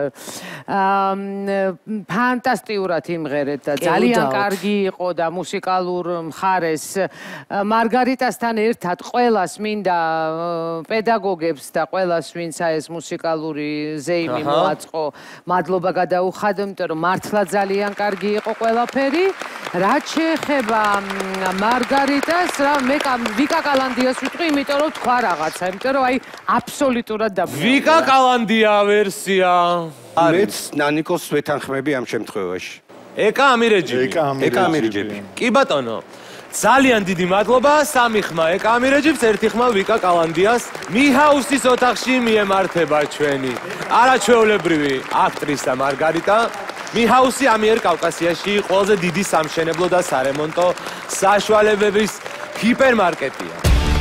Speaker 4: ფანტასტიურად იმღერეთ და ძალიან კარგი იყო და მუსიკალურ მხარეს მარგარიტასთან ერთად ყველას მინდა პედაგოგებს და ყველას ვინც ეს მუსიკალური ზეიმი მოაწყო მადლობა გადაუხადო, იმიტომ რომ მართლა ძალიან კარგი იყო ყველაფერი. რაც შეეხება მარგარიტას, რა მე ვიკა კალანდიას ვიტყვი, იმიტომ რომ თქვა რაღაცა, იმიტომ რომ აი აბსოლუტურად და
Speaker 2: ვიკა კალანდია ვერსია.
Speaker 3: მეც ნანიკოს ვეთანხმები ამ შემთხვევაში.
Speaker 2: ეკა ამირეჯიბი.
Speaker 3: ეკა ამირეჯიბი.
Speaker 2: კი ბატონო. ძალიან დიდი მადლობა, სამი ხმა ეკა ამირეჯიბს, ერთი ხმა ვიკა კალანდიას. მიჰაუსის ოთახში მიემართება ჩვენი არაჩვეულებრივი აქტრისა მარგარიტა. მიჰაუსი ამიერკავკასიაში ყველაზე დიდი სამშენებლო და სარემონტო საშუალებების ჰიპერმარკეტია.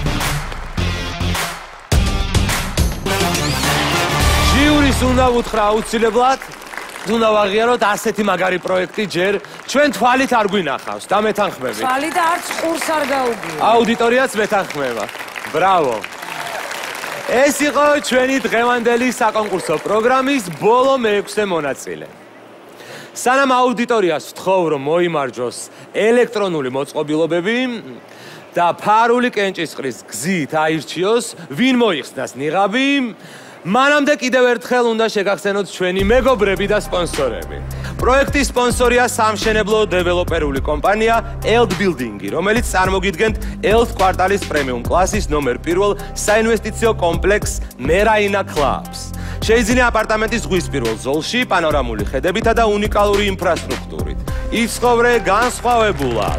Speaker 2: ჟიურის უნდა უთხრა აუცილებლად უნდა ვაღიაროთ ასეთი მაგარი პროექტი ჯერ ჩვენ თვალით არ გვინახავს და მეთანხმები.
Speaker 6: თვალი და არც ყურს არ გაუგია.
Speaker 2: აუდიტორიაც მეთანხმება. ბრავო. ეს იყო ჩვენი დღევანდელი საკონკურსო პროგრამის ბოლო მეექვსე მონაწილე. სანამ აუდიტორიას ვთხოვ რომ მოიმარჯოს ელექტრონული მოწყობილობები და ფარული კენჭისყრის გზით აირჩიოს ვინ მოიხსნას ნიღაბი, მანამდე კიდევ ერთხელ უნდა შეგახსენოთ ჩვენი მეგობრები და სპონსორები. პროექტის სპონსორია სამშენებლო დეველოპერული კომპანია ელდ ბილდინგი, რომელიც წარმოგიდგენთ ელდ კვარტალის პრემიუმ კლასის ნომერ პირველ საინვესტიციო კომპლექს მერაინა კლაბს. შეიძინა აპარტამენტის ზღვისპირულ ზოლში პანორამული ხედებითა და უნიკალური ინფრასტრუქტურით. იცხოვრე განსხვავებულად.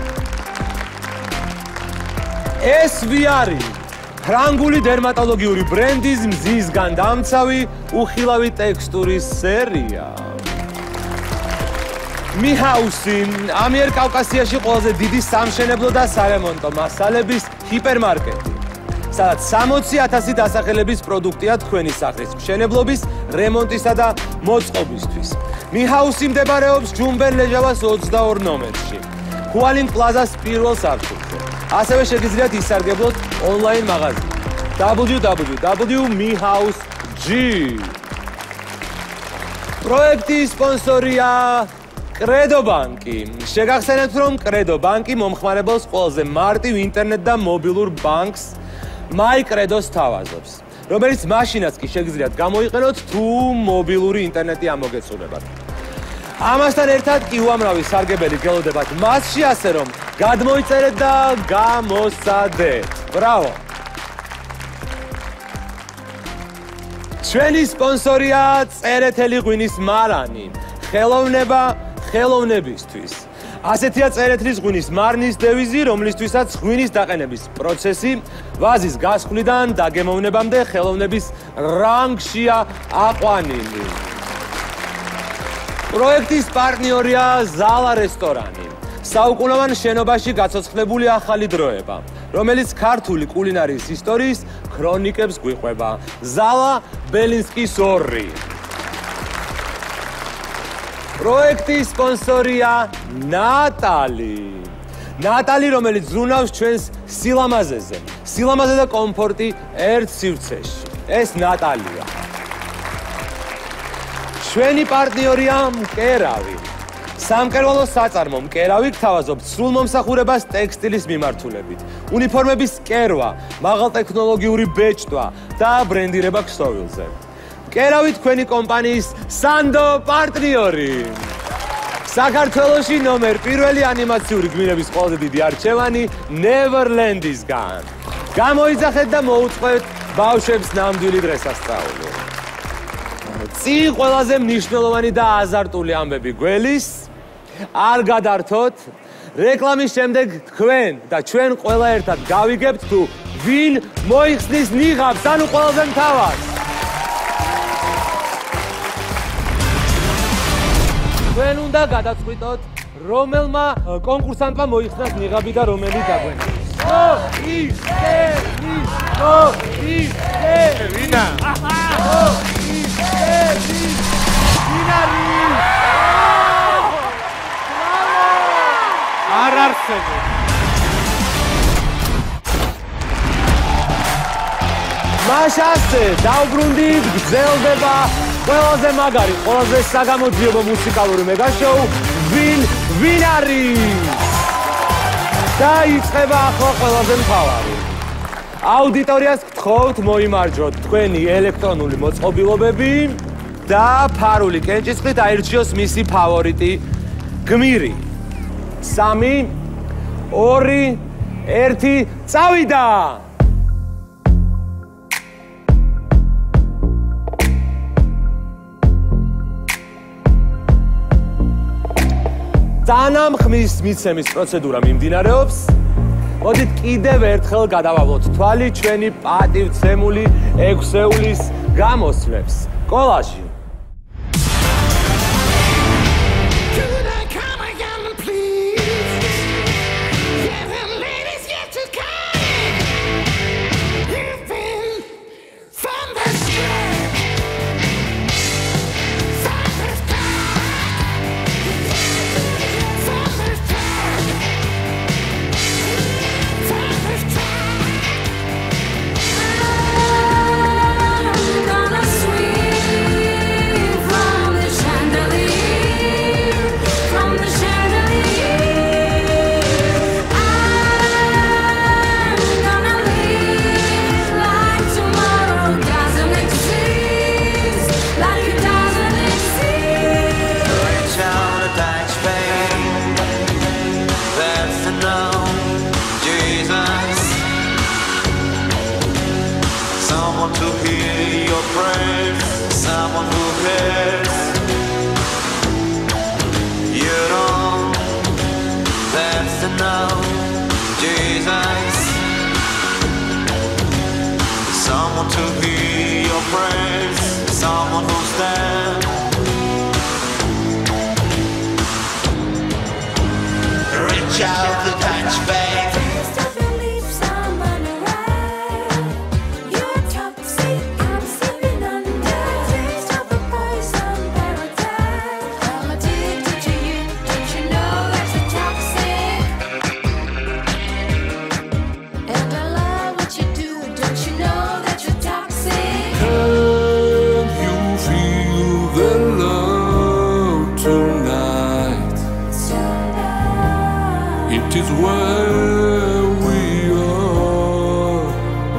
Speaker 2: ეს ვიარი ფრანგული დერმატოლოგიური ბრენდის მზისგან დამცავი უხილავი ტექსტურის სერია. მიჰაუსი ამიერკავკასიაში ყველაზე დიდი სამშენებლო და სარემონტო მასალების ჰიპერმარკეტი, სადაც სამოცი ათასი დასახელების პროდუქტია თქვენი სახლის მშენებლობის, რემონტისა და მოწყობისთვის. მიჰაუსი მდებარეობს ჯუმბერ ლეჟავას ოცდაორ ნომერში, ჰუალინ პლაზას პირველ სართულზე. ასევე შეგიძლიათ ისარგებლოთ ონლაინ მაღაზიაში double-u double-u double-u dot mihouse dot g. პროექტის სპონსორია კრედო ბანკი. შეგახსენებთ, რომ კრედო ბანკი მომხმარებელს ყველაზე მარტივ ინტერნეტ და მობილურ ბანკს MyCredo-ს თავაზობს, რომელიც მაშინაც კი შეგიძლიათ გამოიყენოთ თუ მობილური ინტერნეტი ამოგეწურებათ. ამასთან ერთად კი უამრავი სარგებელი გელოდებათ მასში, ასე რომ გადმოიწერეთ და გამოსცადეთ. ბრავო! ჩვენი სპონსორია წერეთელი ღვინის მარანი. ხელოვნება ხელოვნებისთვის. ასეთია წერეთლის ღვინის მარნის დევიზი, რომლისთვისაც ღვინის დაყენების პროცესი ვაზის გასხვლიდან დაგემოვნებამდე ხელოვნების რანგშია აყვანილი. პროექტის პარტნიორია ზალა რესტორანი. საუკუნოვან შენობაში გაცოცხლებული ახალი დროება, რომელიც ქართული კულინარიის ისტორიის ქრონიკებს გვიყვება. ზალა ბელინსკის ორი. პროექტის სპონსორია ნატალი. ნატალი, რომელიც ზრუნავს ჩვენს სილამაზეზე. სილამაზე და კომფორტი ერთ სივრცეში. ეს ნატალია. ჩვენი პარტნიორია მკერავი. სამკერვალო საწარმო მკერავი გთავაზობთ სრულმომსახურებას ტექსტილის მიმართულებით. უნიფორმების კერვა, მაღალტექნოლოგიური ბეჭდვა და ბრენდირება ქსოვილზე. კერავი თქვენი კომპანიის სანდო პარტნიორი. საქართველოში ნომერ პირველი ანიმაციური გმირების ყველაზე დიდი არჩევანი Neverland-ისგან. გამოიძახეთ და მოუწყოთ ბავშვებს ნამდვილი დღესასწაული. წინ ყველაზე მნიშვნელოვანი და აზარტული ამბები გველის. არ გადართოთ. რეკლამის შემდეგ თქვენ და ჩვენ ყველა ერთად გავიგებთ თუ ვინ მოიხსნის ნიღაბს, ანუ ყველაზე მთავარს. თქვენ უნდა გადაწყვიტოთ, რომელმა კონკურსანტმა მოიხსნას ნიღაბი და რომელი დაგვენებს. ო, ის, ე, ის, ო, ის, ე, ვინა? ო, ის, ე, ის, ვინა არის? არ არსებობს. მაშასე დავბრუნდით, გრძელდება ყველაზე მაგარი, ყველაზე საგამოძიებო მუსიკალური მეგაშოუ ვინ ვინ არის? დაიწყება ახლა ყველაზე მთავარი. აუდიტორიას გთხოვთ მოიმარჯვოთ თქვენი ელექტრონული მოწყობილობები და ფარული კენჭისყრით აირჩიოს მისი ფავორიტი გმირი. სამი, ორი, ერთი, წავიდა! თანამხმის მიცემის პროცედურა მიმდინარეობს. მოდით კიდევ ერთხელ გადავავლოთ თვალი ჩვენი პატივცემული ექვსეულის გამოსვლებს. კოლაჟი.
Speaker 10: Someone to hear your praise, someone who stands. Reach out to touch faith.
Speaker 11: It is where we are.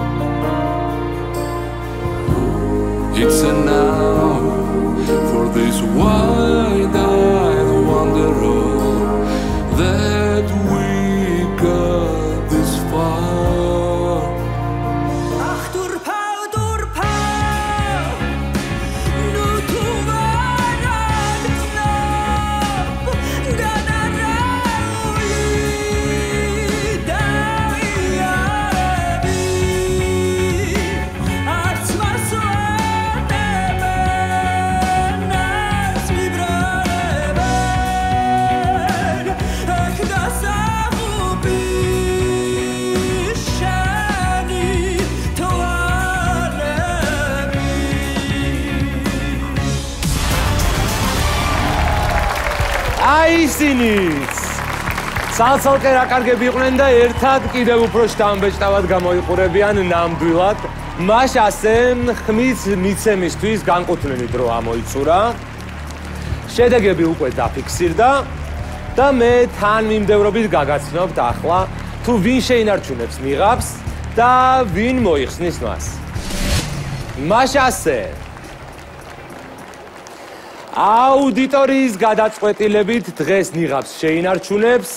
Speaker 11: It's enough for this wide-eyed wanderer that we got this far.
Speaker 9: Ach, durpa, durpa, nu tu varan knap, gadarauli daiabi, arts masvateben, arts vibrareben, ek dasagubi shani toarebi.
Speaker 2: აი ისინიც ცალ-ცალკე რა კარგები იყვნენ და ერთად კიდევ უფრო შთამბეჭდავად გამოიყურებიან ნამდვილად. მას ასე ხმის მიცემისთვის განკუთვნილი დრო ამოიწურა. შედეგები უკვე დაფიქსირდა და მე თანმიმდევრობით გაგაცნობთ ახლა თუ ვინ შეინარჩუნებს ნიღაბს და ვინ მოიხსნის მას. მას ასე აუდიტორიის გადაწყვეტილებით დღეს ნიღაბს შეინარჩუნებს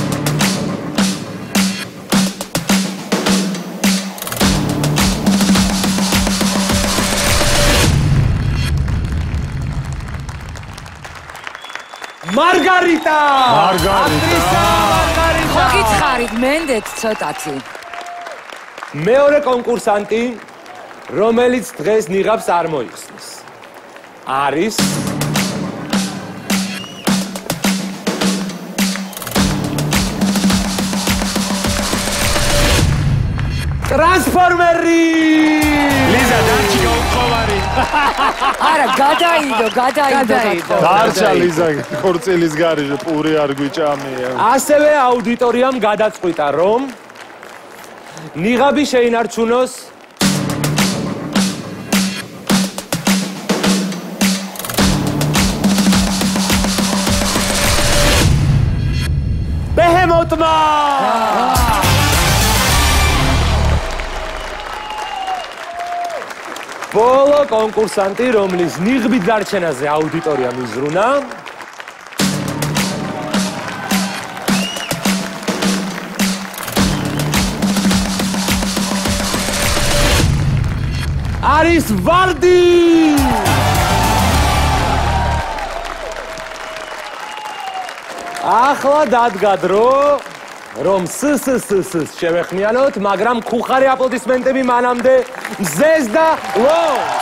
Speaker 2: მარგარიტა!
Speaker 5: მარგარიტა!
Speaker 6: ხო გიცხარით, მენდეთ ცოტათი.
Speaker 2: მეორე კონკურსანტი, რომელიც დღეს ნიღაბს არ მოიხსნის, არის ტრანსფორმერი!
Speaker 1: ლიზა დარჩი გაუყოვარი.
Speaker 6: არა, გადაიდო, გადაიდო.
Speaker 5: დარჩა ლიზა ხორცელის გარეშე პური არ გვიჭამია.
Speaker 2: ასევე აუდიტორიამ გადაწყვიტა, რომ ნიღაბი შეინარჩუნოს ბეჰემოტმა! ბოლო კონკურსანტი, რომლის ნიღბით დარჩენაზე აუდიტორიამ იზრუნა, არის ვარდი! ახლა დადგა დრო, რომ სსსს შევეხმიანოთ, მაგრამ ხუხარი აპლოდისმენტები მანამდე მზეს და ლონს.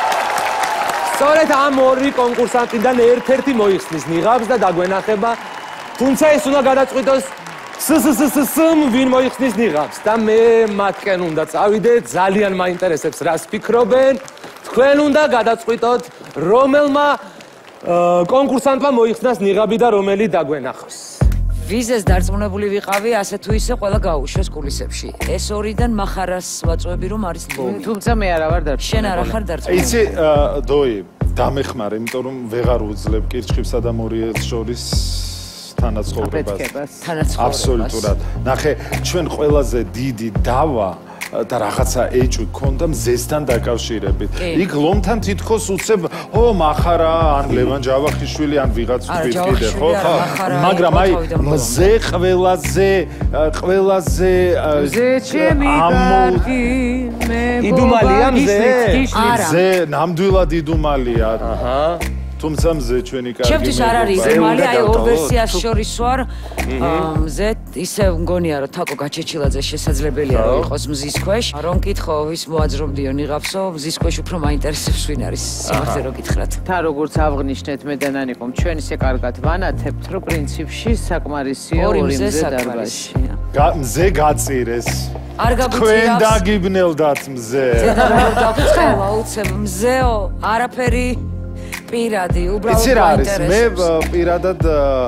Speaker 2: სწორედ ამ ორი კონკურსანტიდან ერთ-ერთი მოიხსნის ნიღაბს და დაგვენახება, თუმცა ეს უნდა გადაწყვიტოს სსსსს-მ ვინ მოიხსნის ნიღაბს და მე მათკენ უნდა წავიდეთ, ძალიან მაინტერესებს რას ფიქრობენ, თქვენ უნდა გადაწყვიტოთ რომელმა კონკურსანტმა მოიხსნას ნიღაბი და რომელი დაგვენახოს.
Speaker 6: ვიზეს დარწმუნებული ვიყავი, ასე თუ ისე ყველა გაუშვეს კულისებში. ეს ორიდან მახარას ვაწვევები რომ არის ბომი.
Speaker 4: თუმცა მე არა ვარ დარწმუნებული.
Speaker 6: შენ არა ხარ დარწმუნებული.
Speaker 5: იცი, დოი, დამეხმარე, იმიტომ რომ ვეღარ უძლებ კირჩხიბსა და მორიელს შორის თანაცხოვრებას.
Speaker 6: თანაცხოვრებას.
Speaker 5: აბსოლუტურად. ნახე, ჩვენ ყველაზე დიდი დავა და რაღაცა ეჭვი გქონდა მზესთან დაკავშირებით. იქ ლომთან თითქოს უცებ, ო, მახარა, ან ლევან ჯავახიშვილი, ან ვიღაც თქვით კიდე, ხო? მაგრამ აი მზე ყველაზე ყველაზე
Speaker 4: მზე ჩემი კარგი, მე
Speaker 2: იდუმალია მზე?
Speaker 5: მზე ნამდვილად იდუმალია. აჰა. თუმცა მზე ჩვენი კარგი.
Speaker 6: ჩემთვის არ არის იდუმალი, აი ორ ვერსიას შორის ვარ. მზე ისე მგონია რომ თაკო გაჩეჩილაძე შესაძლებელია რომ იყოს მზის ქვეშ. რომ კითხო ვის მოაძრობდიო ნიღაბსო, მზის ქვეშ უფრო მაინტერესებს ვინ არის, სიმართლე რომ გითხრათ.
Speaker 4: თა როგორც აღნიშნეთ მე და ნანიკომ, ჩვენ ისე კარგად ვანათებთ, რომ პრინციპში საკმარისია ორი მზე დარბაზში.
Speaker 5: მზე გაწირეს.
Speaker 6: არ გაგვიწირავს.
Speaker 5: თქვენ დაგიბნელდათ მზე.
Speaker 6: ზე და როგორ დავწევა უცებ მზეო, არაფერი პირადი, უბრალოდ
Speaker 5: იცი რა არის, მე პირადად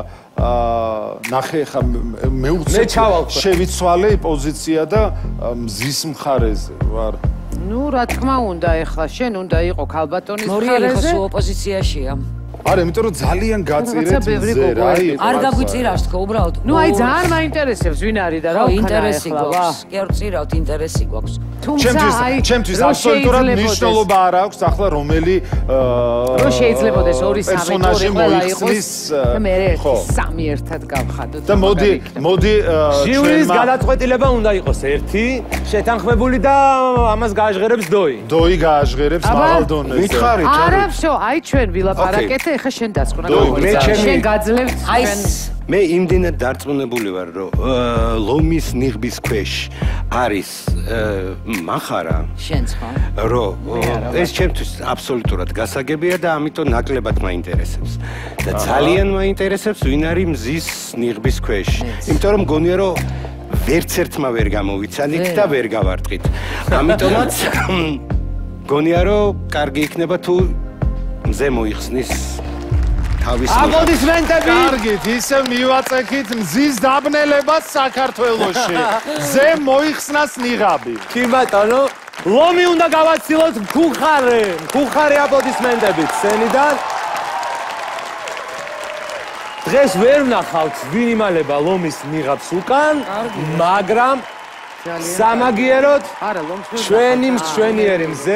Speaker 5: ნახე ხა მე უცებ შევიცვალე პოზიცია და მზის მხარეზე ვარ.
Speaker 4: ნუ რა თქმა უნდა, ეხლა შენ უნდა იყო ქალბატონის მხარეზე.
Speaker 6: მორიელი ხო ოპოზიციაშია.
Speaker 5: არა, იმიტომ რომ ძალიან გაწირეთ
Speaker 4: რაღაცა ბევრი
Speaker 5: მზე,
Speaker 4: გოგოები
Speaker 5: რა იყო.
Speaker 6: არ გაგვიწირავთ ხო უბრალოდ?
Speaker 4: ნუ აი ძალიან მაინტერესებს ვინ არის და რა
Speaker 6: რა
Speaker 4: უკანა
Speaker 6: ინტერესი
Speaker 4: ახლა,
Speaker 6: გვაქვს? კი არ ვწირავთ, ინტერესი გვაქვს.
Speaker 4: თუმცა
Speaker 5: ჩემთვის
Speaker 4: აი
Speaker 5: ჩემთვის
Speaker 4: რო
Speaker 5: აბსოლუტურად
Speaker 4: შეიძლებოდეს-
Speaker 5: მნიშვნელობა არ აქვს ახლა რომელი
Speaker 4: რო შეიძლებოდეს ორი სამი
Speaker 5: პერსონაჟი
Speaker 4: ტური ყველა
Speaker 5: მოიხსნის,
Speaker 4: იყოს
Speaker 5: აა,
Speaker 4: და მე
Speaker 5: ხო.
Speaker 4: სამი ერთად გავხადოთ.
Speaker 5: და მოდი მოდი
Speaker 2: ჟიურის
Speaker 5: ჩვენმა
Speaker 2: გადაწყვეტილება უნდა იყოს ერთი, შეთანხმებული და ამას გააჟღერებს დოი.
Speaker 5: დოი გააჟღერებს
Speaker 4: აბა,
Speaker 5: მაღალ დონეზე.
Speaker 3: მითხარით,
Speaker 4: არა, всё, აი ჩვენ ვილაპარაკეთ და ეხა შენ დასკვნა
Speaker 3: დოი, მე
Speaker 4: გოგონა.
Speaker 3: ჩემი-
Speaker 4: შენ გაძლევთ
Speaker 6: აი
Speaker 4: ჩვენ
Speaker 3: მე იმდენად დარწმუნებული ვარ, რომ აა, ლომის ნიღბის ქვეშ არის აა, მახარა,
Speaker 6: შენც ხო?
Speaker 3: რომ ეს ჩემთვის აბსოლუტურად გასაგებია და ამიტომ ნაკლებად მაინტერესებს. და ძალიან მაინტერესებს ვინ არის მზის ნიღბის ქვეშ. იმიტომ რომ მგონია რომ ვერც ერთმა ვერ გამოვიცანით და ვერ გავარტყით. ამიტომაც მგონია რომ კარგი იქნება თუ მზე მოიხსნის თავის
Speaker 2: აპლოდისმენტები.
Speaker 5: კარგით, ისე მივაწექით მზის დაბნელებას საქართველოში. ზე მოიხსნას ნიღაბი.
Speaker 2: კი ბატონო, ლომი უნდა გავაცილოთ ქუხარე. ქუხარე აპლოდისმენტებით სცენიდან. დღეს ვერ ვნახავთ ვინ იმალება ლომის ნიღაბს უკან, მაგრამ სამაგიეროდ
Speaker 4: არა, ლომს ვერ
Speaker 2: ჩვენი
Speaker 4: ვნახავთ.
Speaker 2: მშვენიერი მზე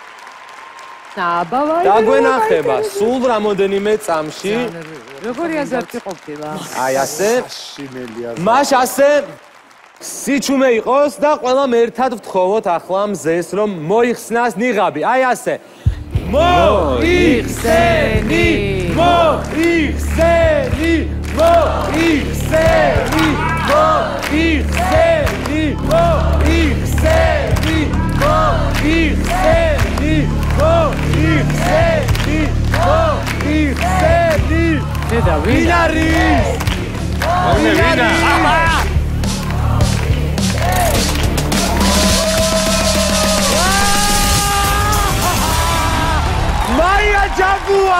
Speaker 4: აბავაი
Speaker 2: დაგვენახება სულ რამოდენიმე წამში.
Speaker 4: როგორი აზარტი ყოფილა?
Speaker 2: აი ასე.
Speaker 5: შინელია.
Speaker 2: მაშ ასე სიჩუმე იყოს და ყველამ ერთად ვთხოვოთ ახლა მზეს რომ მოიხსნას ნიღაბი. აი ასე. მოიხსენი! მოიხსენი! მოიხსენი! მოიხსენი! მოიხსენი! მოიხსენი! მოიხსენი! მოიხსენი!
Speaker 4: დედა ვინ
Speaker 2: ვინ არის? ვინ არის? მაია ჯაბუა!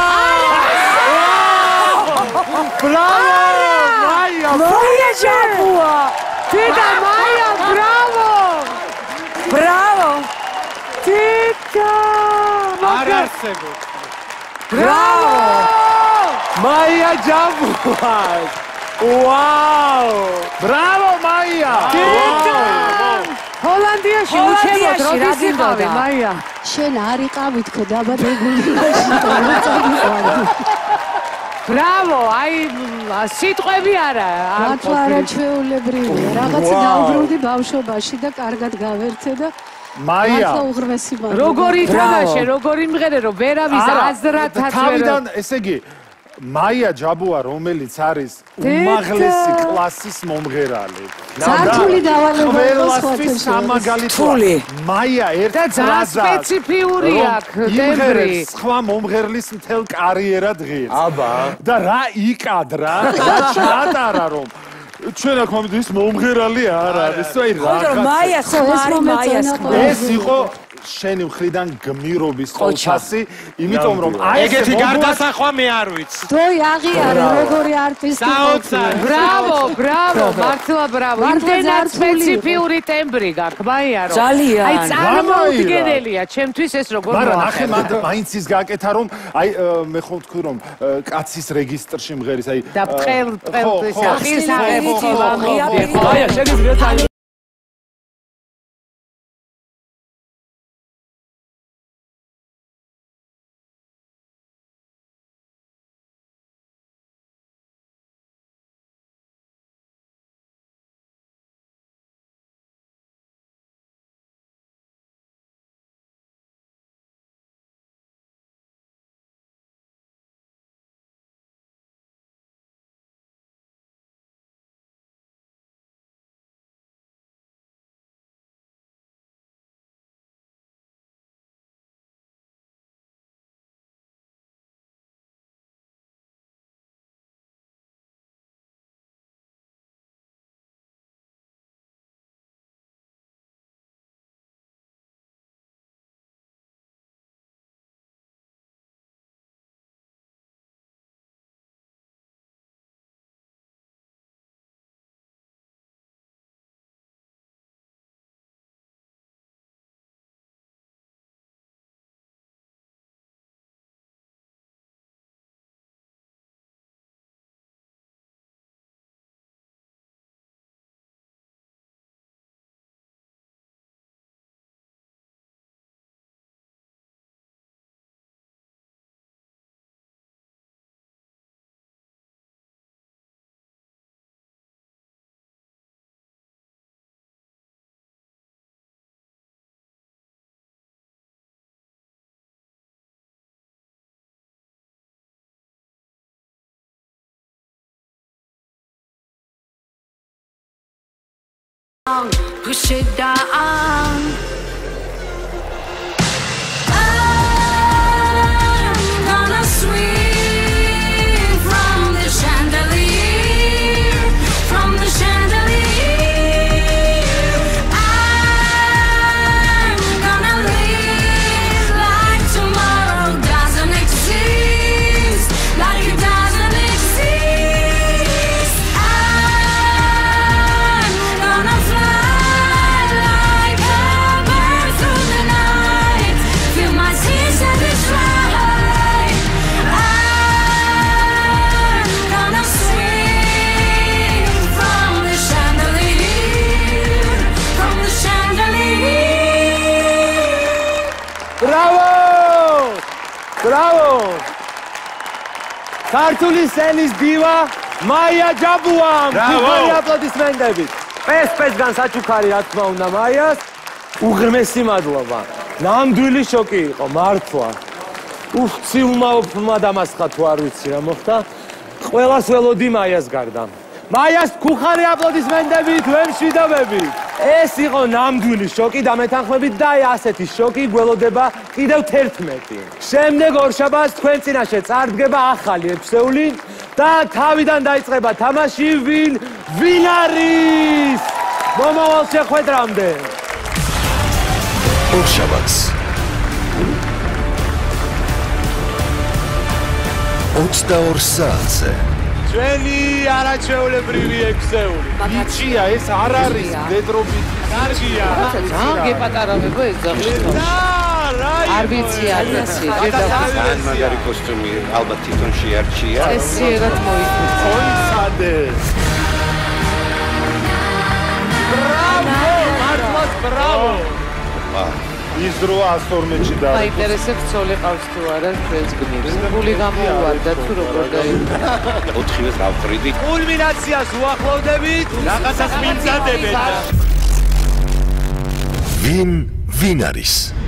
Speaker 2: ბრავო! მაია!
Speaker 6: მოია ჯაბუა!
Speaker 4: დედა მაია, ბრავო!
Speaker 6: ბრავო!
Speaker 4: დედა!
Speaker 2: არ არსებობს.
Speaker 6: ბრავო!
Speaker 2: მაია ჯაბუა! ვაუ!
Speaker 5: ბრავო მაია!
Speaker 4: დედა! ჰოლანდიაში უჩემოთ
Speaker 6: ჰოლანდიაში რა
Speaker 4: როდის იყავი,
Speaker 6: დინდოდა?
Speaker 4: მაია?
Speaker 12: შენ არ იყავით ხო დაბადებული მაშინ და რა წავიყვანდი.
Speaker 4: ბრავო, აი სიტყვები არა. არ
Speaker 12: მართლა არა ჩვეულებრივია. რაღაც დავბრუნდი ბავშვობაში და კარგად გავერთე და
Speaker 5: მაია.
Speaker 12: მართლა უღრმესი მადლობა.
Speaker 4: როგორი თამაშე, როგორი მღერე, რომ ვერავის აზრათაც ვერ
Speaker 5: თავიდან ესე იგი მაია ჯაბუა რომელიც არის უმაღლესი კლასის მომღერალი.
Speaker 12: ზართული დავალება იყო
Speaker 5: ყველასთვის სამაგალითოა. მაია ერთ
Speaker 4: და ძალიან სპეციფიური აქვს ტემბრი.
Speaker 5: სხვა მომღერლის მთელ კარიერა დღეს.
Speaker 2: აბა.
Speaker 5: და რა იკადრა, რა ჩაატარა რომ ჩვენ აქ მომდი ის მომღერალი არ არის. აი
Speaker 6: ხო, მაია ხმარი, მაია ხმარი.
Speaker 5: ეს იყო შენი მხრიდან გმირობის ყოველფასი, იმიტომ რომ აი
Speaker 1: ეგეთი გარდასახვა მე არ ვიცი.
Speaker 12: დოი აღიარე როგორი არტისტი
Speaker 1: საოცარი.
Speaker 4: ბრავო, ბრავო, მართლა ბრავო. იმდენად სპეციფიური ტემბრი გაქვს, მაია რომ.
Speaker 6: ძალიან.
Speaker 4: აი წარმოუდგენელია, ჩემთვის ეს როგორ
Speaker 5: მაგრამ
Speaker 4: მოახერხა.
Speaker 5: ნახე მან მაინც ის გაკეთა რომ აი მე ხო ვთქვი რომ კაცის რეგისტრში მღერის აი
Speaker 4: და ბრყელ ბრყელ ის ახის აღებით
Speaker 6: ღია პირი.
Speaker 2: მაია შეგიძლიათ
Speaker 9: Push it down.
Speaker 2: Bravo! ქართული სცენის დივა მაია ჯაბუამ. მიხარი აპლოდისმენტებით. პეს-პესგან საჩუქარი რა თქმა უნდა მაიას. უღრმესი მადლობა. ნამდვილი შოკი იყო, მართლა. უფ, ციულმა დამასხა თუ არ ვიცი რა მოხდა. ყველას ველოდი მაიას გარდა. მაიას ქუხარი აპლოდისმენტებით, ვემშვიდობები. ეს იყო ნამდვილი შოკი და მეთანხმებით და ასეთი შოკი გველოდება კიდევ თერთმეტი. შემდეგ ორშაბათს თქვენ წინაშე წარდგება ახალი ექვსეული და თავიდან დაიწყება თამაში ვინ ვინ არის მომავალ შეხვედრამდე.
Speaker 13: ორშაბათს ოცდაორ საათზე
Speaker 1: ჩვენი არაჩვეულებრივი ექვსეული.
Speaker 5: იცია ეს არ არის მდედრობით.
Speaker 1: კარგია.
Speaker 4: ძალიან გეპატარავებო ეს ძაღლი. არ ვიცი, არ ვიცი.
Speaker 3: ძალიან მაგარი კოსტუმი, ალბათ თვითონ შეარჩია.
Speaker 4: ესიერად მოიხუცა.
Speaker 5: ოიცადე.
Speaker 2: ბრავო, მართლაც ბრავო.
Speaker 5: ის დრო ასორმეთში და
Speaker 4: მაინტერესებს ცოლი ყავს თუ არა ჩვენს გმირს. გული გამოუვარდა თუ როგორ დაიწყო.
Speaker 3: ოთხივეს გავყრიდი.
Speaker 2: კულმინაციას უახლოვდებით,
Speaker 1: რაღაცას მიმზადებენ.
Speaker 13: ვინ ვინ არის?